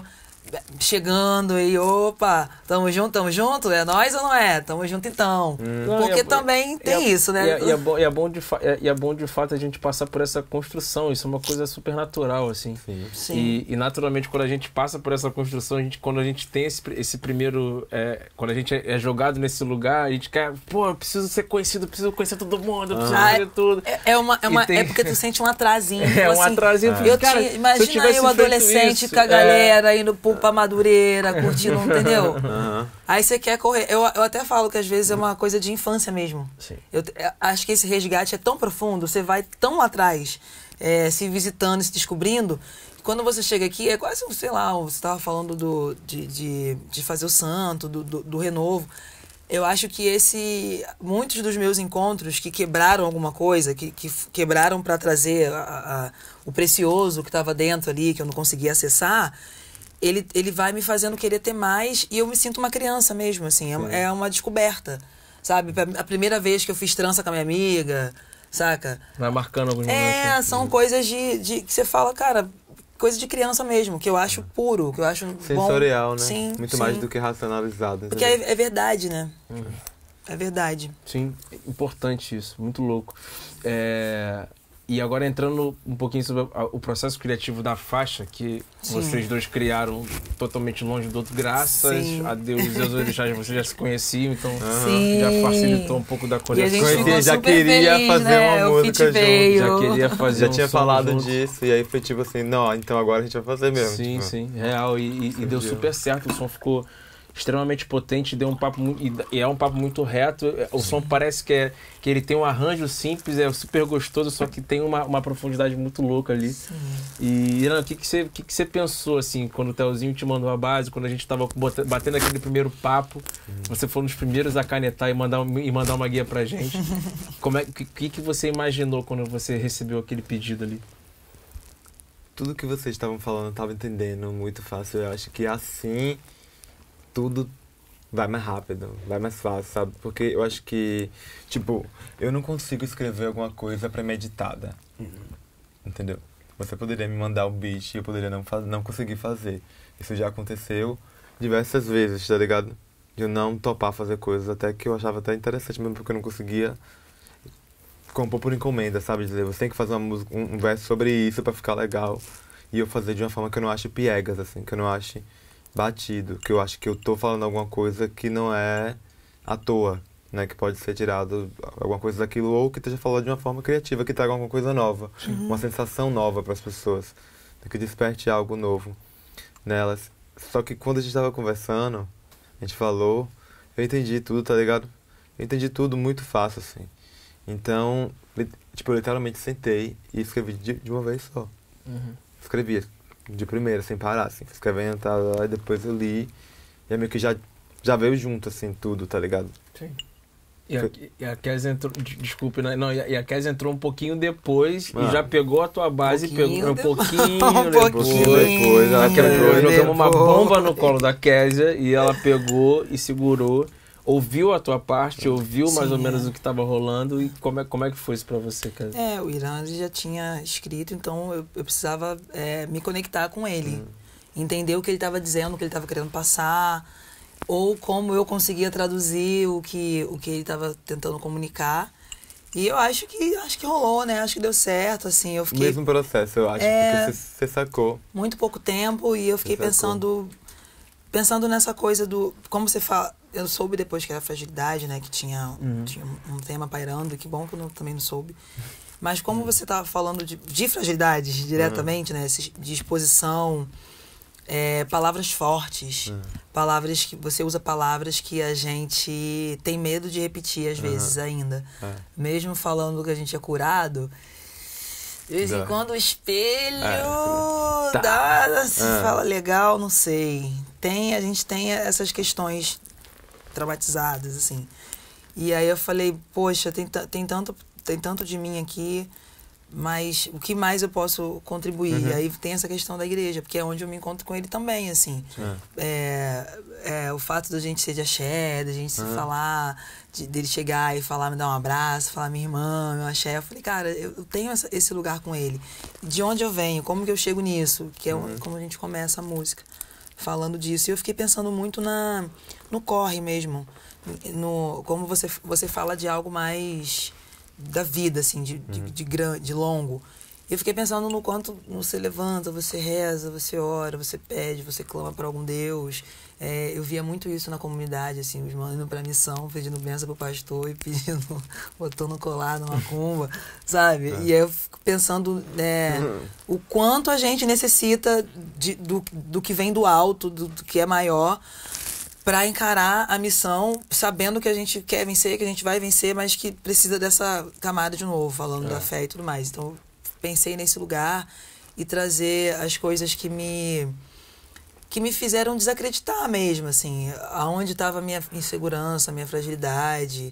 chegando e, opa, tamo junto, tamo junto? É nós ou não é? Tamo junto então. Hum. Não, Porque é, também tem é, isso, né?
E é, e, é bom, e, é bom de é, e é bom de fato a gente passar por essa construção. Isso é uma coisa super natural, assim.
Sim.
Sim.
E, e naturalmente quando a gente passa por essa construção, a gente, quando a gente tem esse, esse primeiro... É, quando a gente é, é jogado nesse lugar, a gente quer... Pô, eu preciso ser conhecido, preciso conhecer todo mundo, eu preciso
ah,
fazer tudo.
É, é, uma, é, uma,
tem...
é porque tu sente um atrasinho.
É, um
assim,
atrasinho.
É. Eu
Cara,
tinha, imagina eu, eu adolescente com a galera é... indo pro, pra Madureira, curtindo, entendeu?
Uhum.
Aí você quer correr. Eu, eu até falo que às vezes é uma coisa de infância mesmo.
Sim.
Eu, eu acho que esse resgate é tão profundo, você vai tão lá atrás, é, se visitando, se descobrindo. Quando você chega aqui, é quase, sei lá, você estava falando do, de, de, de fazer o santo, do, do, do renovo. Eu acho que esse muitos dos meus encontros que quebraram alguma coisa, que, que quebraram para trazer a, a, o precioso que estava dentro ali, que eu não conseguia acessar, ele, ele vai me fazendo querer ter mais e eu me sinto uma criança mesmo, assim, é, é uma descoberta, sabe? A primeira vez que eu fiz trança com a minha amiga, saca?
Vai marcando alguns momentos.
É, são uhum. coisas de, de que você fala, cara, coisa de criança mesmo, que eu acho puro, que eu acho
sensorial,
bom.
né?
Sim,
muito
sim.
mais do que racionalizado.
Porque é, é verdade, né?
Uhum.
É verdade.
Sim, importante isso, muito louco. É... E agora entrando um pouquinho sobre o processo criativo da faixa, que Sim. vocês dois criaram totalmente longe do outro, graças Sim. a Deus e aos orixás, vocês já se conheciam, então
Sim.
já facilitou um pouco da conexão.
E a gente ficou
já
super
queria
feliz,
fazer
né?
uma
o
música junto.
Veio.
Já queria fazer
Já
um
tinha
som
falado
junto.
disso, e aí foi tipo assim, não, então agora a gente vai fazer mesmo.
Sim,
tipo.
sim, real, e, e, e deu super certo, o som ficou extremamente potente, deu um papo muito, e é um papo muito reto. O som parece que, é, que ele tem um arranjo simples, é super gostoso, só que tem uma, uma profundidade muito louca ali. Sim. E Irã, o que, que, você, que, que você pensou assim, quando o Telzinho te mandou a base, quando a gente estava batendo aquele primeiro papo, hum. você foi um dos primeiros a canetar e mandar, e mandar uma guia pra gente. Como é, que, que, que você imaginou quando você recebeu aquele pedido ali?
Tudo que vocês estavam falando eu estava entendendo muito fácil. Eu acho que assim tudo vai mais rápido, vai mais fácil, sabe? Porque eu acho que, tipo, eu não consigo escrever alguma coisa premeditada. Uhum. Entendeu? Você poderia me mandar um beat e eu poderia não, não conseguir fazer. Isso já aconteceu diversas vezes, tá ligado? De eu não topar fazer coisas, até que eu achava até interessante mesmo, porque eu não conseguia compor por encomenda, sabe? Dizer, você tem que fazer uma música, um, um verso sobre isso pra ficar legal. E eu fazer de uma forma que eu não ache piegas, assim, que eu não ache batido, que eu acho que eu tô falando alguma coisa que não é à toa, né? Que pode ser tirado alguma coisa daquilo, ou que esteja falando de uma forma criativa, que traga alguma coisa nova, uhum. uma sensação nova para as pessoas, que desperte algo novo nelas. Só que quando a gente tava conversando, a gente falou, eu entendi tudo, tá ligado? Eu entendi tudo muito fácil, assim. Então, tipo, eu literalmente sentei e escrevi de, de uma vez só.
Uhum.
Escrevi de primeira, sem parar, assim, escrevendo, tá, e depois eu li, e é meio que já, já veio junto, assim, tudo, tá ligado?
Sim. E a, e a Kes entrou, desculpe, não, e a Kes entrou um pouquinho depois ah. e já pegou a tua base,
um
pegou um pouquinho
um
depois.
pouquinho
depois, ela
Nós jogamos uma bomba no colo da Késia e ela pegou e segurou, ouviu a tua parte, ouviu mais Sim, ou menos
é.
o que estava rolando. E como é, como é que foi isso pra você, Késia?
É, o Irã já tinha escrito, então eu, eu precisava é, me conectar com ele. Hum. Entender o que ele estava dizendo, o que ele estava querendo passar, ou como eu conseguia traduzir o que, o que ele estava tentando comunicar. E eu acho que, acho que rolou, né? Acho que deu certo, assim. Eu fiquei,
mesmo processo, eu acho,
é,
porque você sacou.
Muito pouco tempo e eu fiquei pensando, pensando nessa coisa do... Como você fala... Eu soube depois que era fragilidade, né? Que tinha, uhum. tinha um tema pairando. Que bom que eu não, também não soube. Mas como uhum. você estava falando de, de fragilidades diretamente, uhum. né? De exposição, é, palavras fortes. Uhum. Palavras que... Você usa palavras que a gente tem medo de repetir às vezes uhum. ainda. Uhum. Mesmo falando que a gente é curado... De vez em
Dá.
quando o espelho
É, tá.
dá, se
Ah.
fala legal, não sei. Tem, a gente tem essas questões traumatizadas, assim. E aí eu falei, poxa, tem, ta- tem, tanto, tem tanto de mim aqui, mas o que mais eu posso contribuir?
Uhum.
E aí tem essa questão da igreja, porque é onde eu me encontro com ele também, assim.
Ah.
É, é, o fato da gente ser de axé, da gente se
Ah.
falar, de, dele chegar e falar, me dar um abraço, falar minha irmã, meu axé. Eu falei, cara, eu, eu tenho essa, esse lugar com ele. De onde eu venho? Como que eu chego nisso? Que é
Uhum.
como a gente começa a música, falando disso. E eu fiquei pensando muito na, no corre mesmo. No, como você, você fala de algo mais da vida, assim, de, de, de, gran- de longo. Eu fiquei pensando no quanto você levanta, você reza, você ora, você pede, você clama para algum Deus. É, eu via muito isso na comunidade, assim, os manos indo pra missão, pedindo bênção pro pastor e pedindo, botando colar numa cumba, sabe? E aí eu fico pensando né, o quanto a gente necessita de, do, do que vem do alto, do, do que é maior, para encarar a missão, sabendo que a gente quer vencer, que a gente vai vencer, mas que precisa dessa camada de novo, falando
É.
da fé e tudo mais. Então, pensei nesse lugar e trazer as coisas que me que me fizeram desacreditar mesmo, assim, aonde estava a minha insegurança, a minha fragilidade,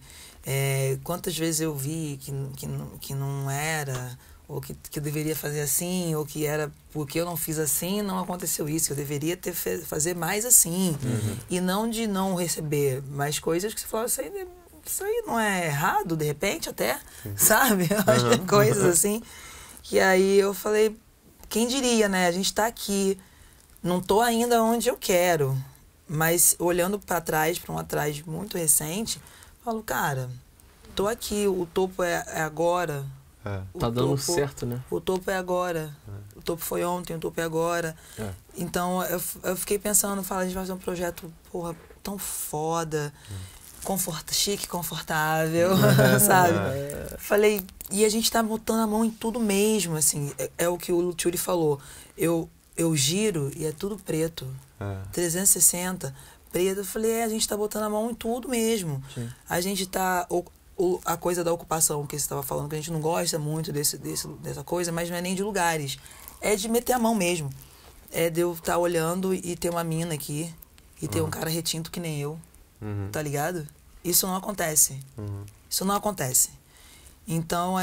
é, quantas vezes eu vi que, que, não- que não era, ou que, que eu deveria fazer assim, ou que era porque eu não fiz assim, não aconteceu isso, que eu deveria ter fe fazer mais assim, e não de não receber, mas coisas que você fala, isso aí, isso aí não é errado, de repente, até, sabe? Eu acho que é coisas assim. E aí eu falei, quem diria, né? A gente tá aqui, não tô ainda onde eu quero, mas olhando para trás, para um atrás muito recente, falo, cara, tô aqui, o topo é, é agora.
É.
O
Tá dando
topo-
certo, né?
O topo é agora. O topo foi ontem, o topo é agora.
É.
Então eu, eu fiquei pensando, fala, a gente vai fazer um projeto, porra, tão foda, conforta, chique, confortável, sabe? Falei, e a gente tá botando a mão em tudo mesmo, assim, é, é o que o Lutiuri falou. Eu, eu giro e é tudo preto.
É.
trezentos e sessenta, preto. Eu falei, é, a gente tá botando a mão em tudo mesmo.
Sim.
A gente tá... O, o, a coisa da ocupação que você estava falando, que a gente não gosta muito desse, desse, dessa coisa, mas não é nem de lugares. É de meter a mão mesmo. É de eu estar olhando e ter uma mina aqui e ter um cara retinto que nem eu.
Uhum.
Tá ligado? Isso não acontece.
Uhum.
Isso não acontece. Então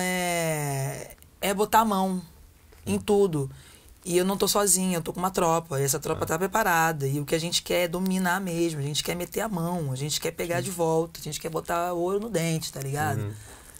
é. É botar a mão em tudo. E eu não tô sozinha, eu tô com uma tropa. E essa tropa tá preparada. E o que a gente quer é dominar mesmo. A gente quer meter a mão. A gente quer pegar de volta. A gente quer botar ouro no dente, tá ligado?
Uhum.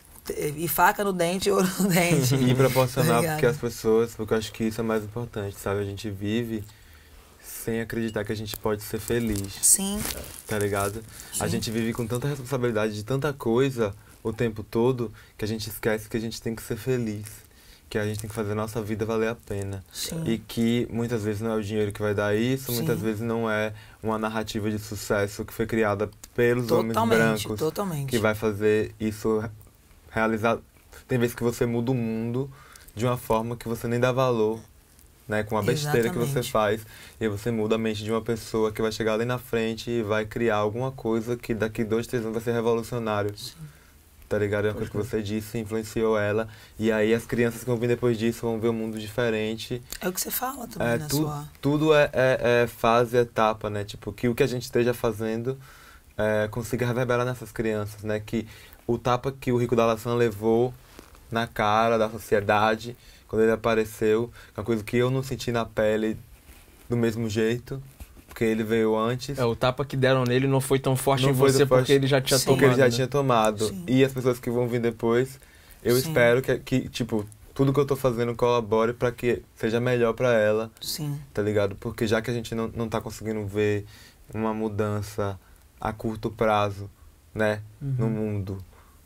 E faca no dente e ouro no dente.
E proporcionar
Tá ligado?
porque as pessoas, porque eu acho que isso é mais importante, sabe? A gente vive sem acreditar que a gente pode ser feliz,
Sim.
tá ligado? A
Sim.
gente vive com tanta responsabilidade de tanta coisa o tempo todo que a gente esquece que a gente tem que ser feliz, que a gente tem que fazer a nossa vida valer a pena.
Sim.
E que muitas vezes não é o dinheiro que vai dar isso, muitas
Sim.
vezes não é uma narrativa de sucesso que foi criada pelos homens
Totalmente,
brancos
totalmente.
que vai fazer isso realizar. Tem vezes que você muda o mundo de uma forma que você nem dá valor, né? Com a besteira que você
Exatamente.
faz. E aí você muda a mente de uma pessoa que vai chegar ali na frente e vai criar alguma coisa que daqui dois, três anos vai ser revolucionário.
Sim.
Tá ligado? É uma coisa que você disse, influenciou ela. E aí as crianças que vão vir depois disso vão ver um mundo diferente.
É o que você fala também,
É,
né,
tu,
sua...
tudo é, é, é fase, etapa, né? Tipo, que o que a gente esteja fazendo é, consiga reverberar nessas crianças, né? Que o tapa que o Rico da Laçã levou na cara da sociedade, quando ele apareceu, é uma coisa que eu não senti na pele do mesmo jeito, porque ele veio antes.
É, o tapa que deram nele não foi tão forte
Não
em
foi
você
tão forte
porque ele já tinha
Sim.
tomado.
Porque ele já
né?
tinha tomado.
Sim.
E as pessoas que vão vir depois, eu
Sim.
espero que, que, tipo, tudo que eu tô fazendo colabore pra que seja melhor pra ela,
Sim.
tá ligado? Porque já que a gente não, não tá conseguindo ver uma mudança a curto prazo, né,
Uhum.
no mundo,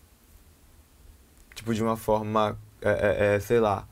tipo, de uma forma, é, é, é, sei lá,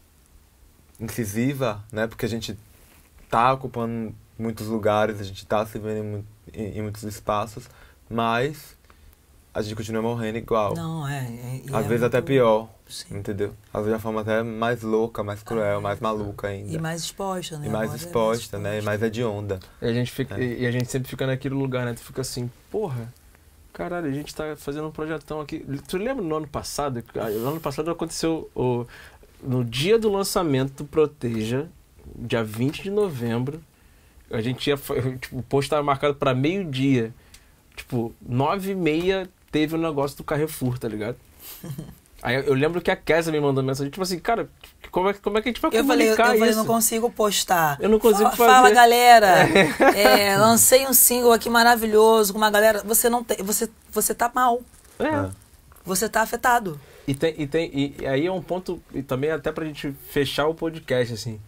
incisiva, né, porque a gente tá ocupando muitos lugares, a gente tá se vendo em, mu- em, em muitos espaços, mas a gente continua morrendo igual.
Não, é... é e
Às
é
vezes até
muito-
pior,
Sim.
entendeu? Às vezes de uma forma até mais louca, mais cruel, mais maluca ainda.
E mais exposta, né?
E mais
Agora é
exposta, né? E
exposta.
mais hedionda.
E a gente fica,
É.
e a gente sempre fica naquele lugar, né? Tu fica assim, porra, caralho, a gente tá fazendo um projetão aqui. Tu lembra no ano passado? Ah, No ano passado aconteceu o. no dia do lançamento do Proteja, dia vinte de novembro, a gente ia, tipo, o post tava marcado pra meio-dia. Tipo, nove e meia teve o negócio do Carrefour, tá ligado? Aí eu, eu lembro que a Kézia me mandou mensagem, tipo assim, cara, como é, como é que a gente vai
Eu falei, eu
comunicar
falei,
isso?
não consigo postar.
Eu não consigo
Fala,
fazer.
Fala, galera, é, lancei um single aqui maravilhoso com uma galera. Você não tem, você, você tá mal.
É.
Você tá afetado.
E, tem, e, tem, e, e aí é um ponto, e também até pra gente fechar o podcast, assim,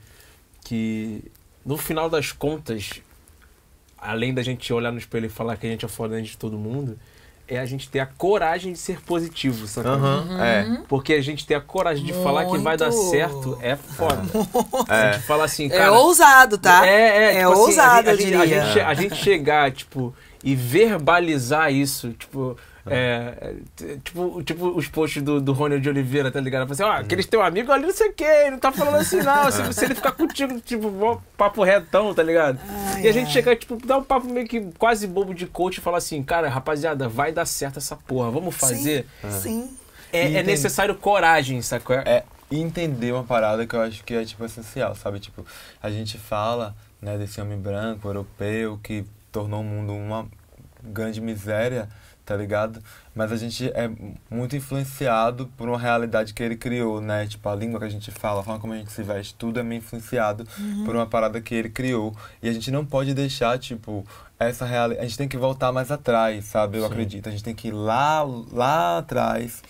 que no final das contas, além da gente olhar no espelho e falar que a gente é foda de todo mundo, é a gente ter a coragem de ser positivo, sabe?
Aham, é.
Porque a gente ter a coragem de falar que vai dar
Muito.
certo é foda.
É.
A gente fala assim,
É
cara...
ousado, tá?
É, é,
É
tipo assim,
ousado,
a
eu
gente, a gente,
diria.
a gente, che- a gente chegar, tipo, e verbalizar isso, tipo... É, é, t- tipo, tipo os posts do, do Rony de Oliveira, tá ligado? Fala assim, ó, aqueles teu amigo ali, não sei o que, ele não tá falando assim, não. Se, se ele ficar contigo, tipo, mó papo retão, tá ligado?
Ai,
e a gente
ai.
chega, tipo, dá um papo meio que quase bobo de coach e fala assim, cara, rapaziada, vai dar certo essa porra, vamos fazer.
Sim, sim.
É,
E
é
tem-
necessário coragem, sacou?
É entender uma parada que eu acho que é, tipo, essencial, sabe? Tipo, a gente fala, né, desse homem branco, europeu, que tornou o mundo uma grande miséria, tá ligado? Mas a gente é muito influenciado por uma realidade que ele criou, né? Tipo, a língua que a gente fala, a forma como a gente se veste, tudo é meio influenciado por uma parada que ele criou. E a gente não pode deixar, tipo, essa realidade... A gente tem que voltar mais atrás, sabe? Eu
Sim.
acredito. A gente tem que ir lá, lá atrás.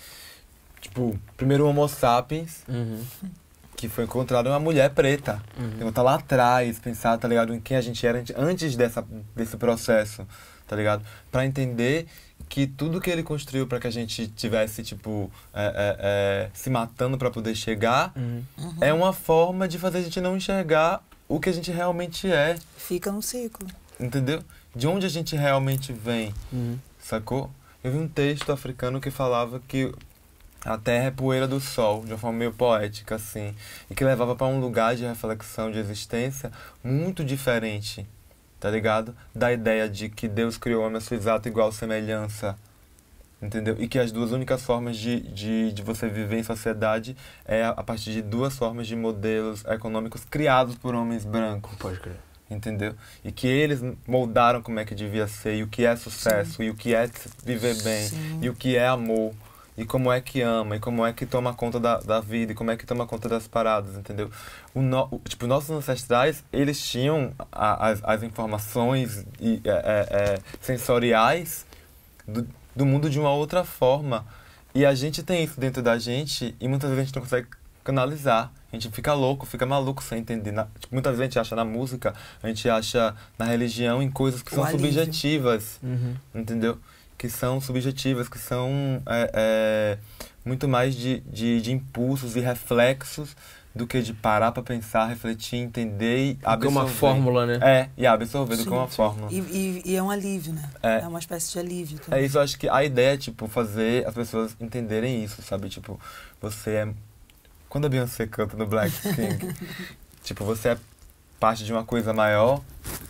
Tipo, primeiro o Homo sapiens,
Uhum.
que foi encontrado uma mulher preta.
Uhum.
Tem que voltar lá atrás, pensar, tá ligado? Em quem a gente era antes dessa, desse processo, tá ligado? Pra entender que tudo que ele construiu para que a gente tivesse, tipo, é, é, é, se matando para poder chegar,
Uhum.
é uma forma de fazer a gente não enxergar o que a gente realmente é,
Fica no ciclo.
entendeu? De onde a gente realmente vem,
Uhum.
sacou? Eu vi um texto africano que falava que a terra é poeira do sol, de uma forma meio poética, assim, e que levava para um lugar de reflexão, de existência muito diferente, tá ligado? Da ideia de que Deus criou o homem à sua exata igual semelhança, entendeu? E que as duas únicas formas de, de, de você viver em sociedade é a partir de duas formas de modelos econômicos criados por homens brancos,
Pode crer.
entendeu? E que eles moldaram como é que devia ser, e o que é sucesso, e o que é viver bem,
Sim.
e o que é amor, e como é que ama, e como é que toma conta da, da vida, e como é que toma conta das paradas, entendeu? O no, o, tipo, nossos ancestrais, eles tinham a, as, as informações e, é, é, é, sensoriais do, do mundo de uma outra forma. E a gente tem isso dentro da gente, e muitas vezes a gente não consegue canalizar. A gente fica louco, fica maluco sem entender. Na, tipo, muitas vezes a gente acha na música, a gente acha na religião, em coisas que
O
são
alívio.
subjetivas,
Uhum.
entendeu? Que são subjetivas, que são é, é, muito mais de, de, de impulsos e reflexos do que de parar pra pensar, refletir, entender e
Do que
absorver.
uma fórmula, né?
É, e absorver do que
Sim,
uma
sim.
fórmula.
E, e, e é um alívio, né?
É.
É uma espécie de alívio
É
também.
isso, eu acho que a ideia é, tipo, fazer as pessoas entenderem isso, sabe? Tipo, você é... Quando a Beyoncé canta no Black King, tipo, você é parte de uma coisa maior,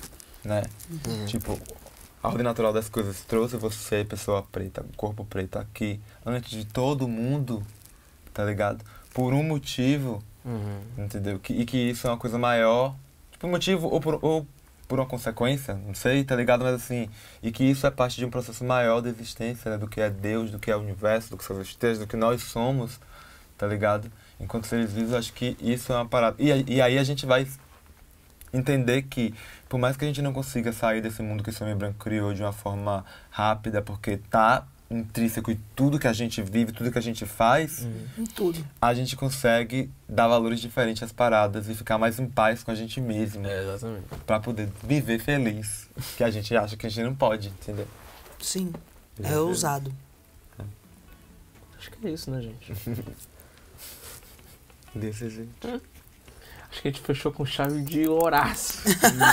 né?
Uhum.
Tipo, a ordem natural das coisas trouxe você, pessoa preta, corpo preto aqui, antes de todo mundo, tá ligado? Por um motivo,
Uhum.
entendeu? Que, e que isso é uma coisa maior, tipo, um motivo ou por, ou por uma consequência, não sei, tá ligado? Mas assim, e que isso é parte de um processo maior da existência, né? Do que é Deus, do que é o universo, do que são as estrelas, do que nós somos, tá ligado? Enquanto seres vivos, eu acho que isso é uma parada. E, aí- e aí a gente vai entender que, por mais que a gente não consiga sair desse mundo que esse homem branco criou de uma forma rápida, porque tá intrínseco em tudo que a gente vive, tudo que a gente faz,
Uhum.
Em tudo.
a gente consegue dar valores diferentes às paradas e ficar mais em paz com a gente mesmo,
É, exatamente.
pra poder viver feliz, que a gente acha que a gente não pode, entendeu?
Sim.
Viver
É
feliz.
ousado.
Acho que é isso, né, gente?
Desse jeito.
Acho que a gente fechou com chave de Horácio.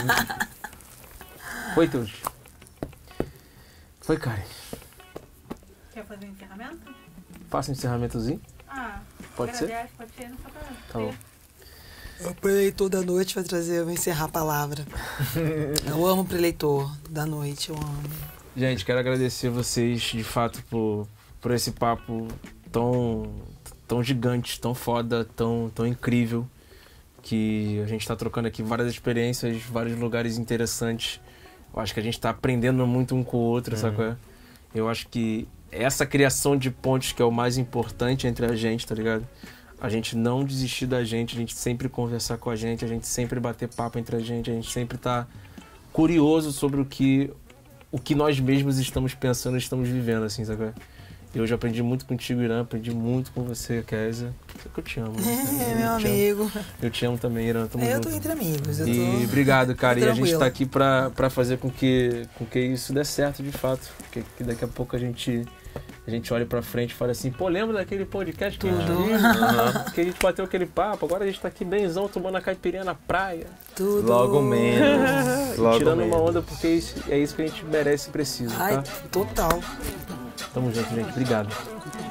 Foi, Teus. Foi, Karen.
Quer fazer um encerramento?
Faça um encerramentozinho.
Ah,
Pode ser?
agradece, pode ser, não só pra
Tá bom.
O preleitor da noite vai trazer, vai encerrar a palavra. Eu amo o preleitor da noite, eu amo.
Gente, quero agradecer vocês, de fato, por, por esse papo tão, tão gigante, tão foda, tão, tão incrível, que a gente está trocando aqui várias experiências, vários lugares interessantes. Eu acho que a gente está aprendendo muito um com o outro,
Uhum.
sabe qual é? Eu acho que essa criação de pontes que é o mais importante entre a gente, tá ligado? A gente não desistir da gente, a gente sempre conversar com a gente, a gente sempre bater papo entre a gente, a gente sempre tá curioso sobre o que, o que nós mesmos estamos pensando e estamos vivendo, assim, sabe? Eu já aprendi muito contigo, Irã, aprendi muito com você, Kézia. Sei que eu te amo. Né?
É,
Eu
meu
te amo.
amigo.
Eu te amo também, Irã. Tamo
Eu
junto.
tô entre amigos. Eu tô...
E obrigado, cara.
tô
E a gente
tranquila.
tá aqui pra, pra fazer com que, com que isso dê certo, de fato. Que, que daqui a pouco a gente, a gente olhe pra frente e fale assim, pô, lembra daquele podcast que a gente
Tudo.
viu?
Uhum.
Que a gente bateu aquele papo, agora a gente tá aqui benzão, tomando a caipirinha na praia.
Tudo.
Logo menos.
E
Logo
tirando
menos.
uma onda, porque é isso, é isso que a gente merece e precisa,
Ai,
tá?
total.
Tamo junto, gente. Obrigado.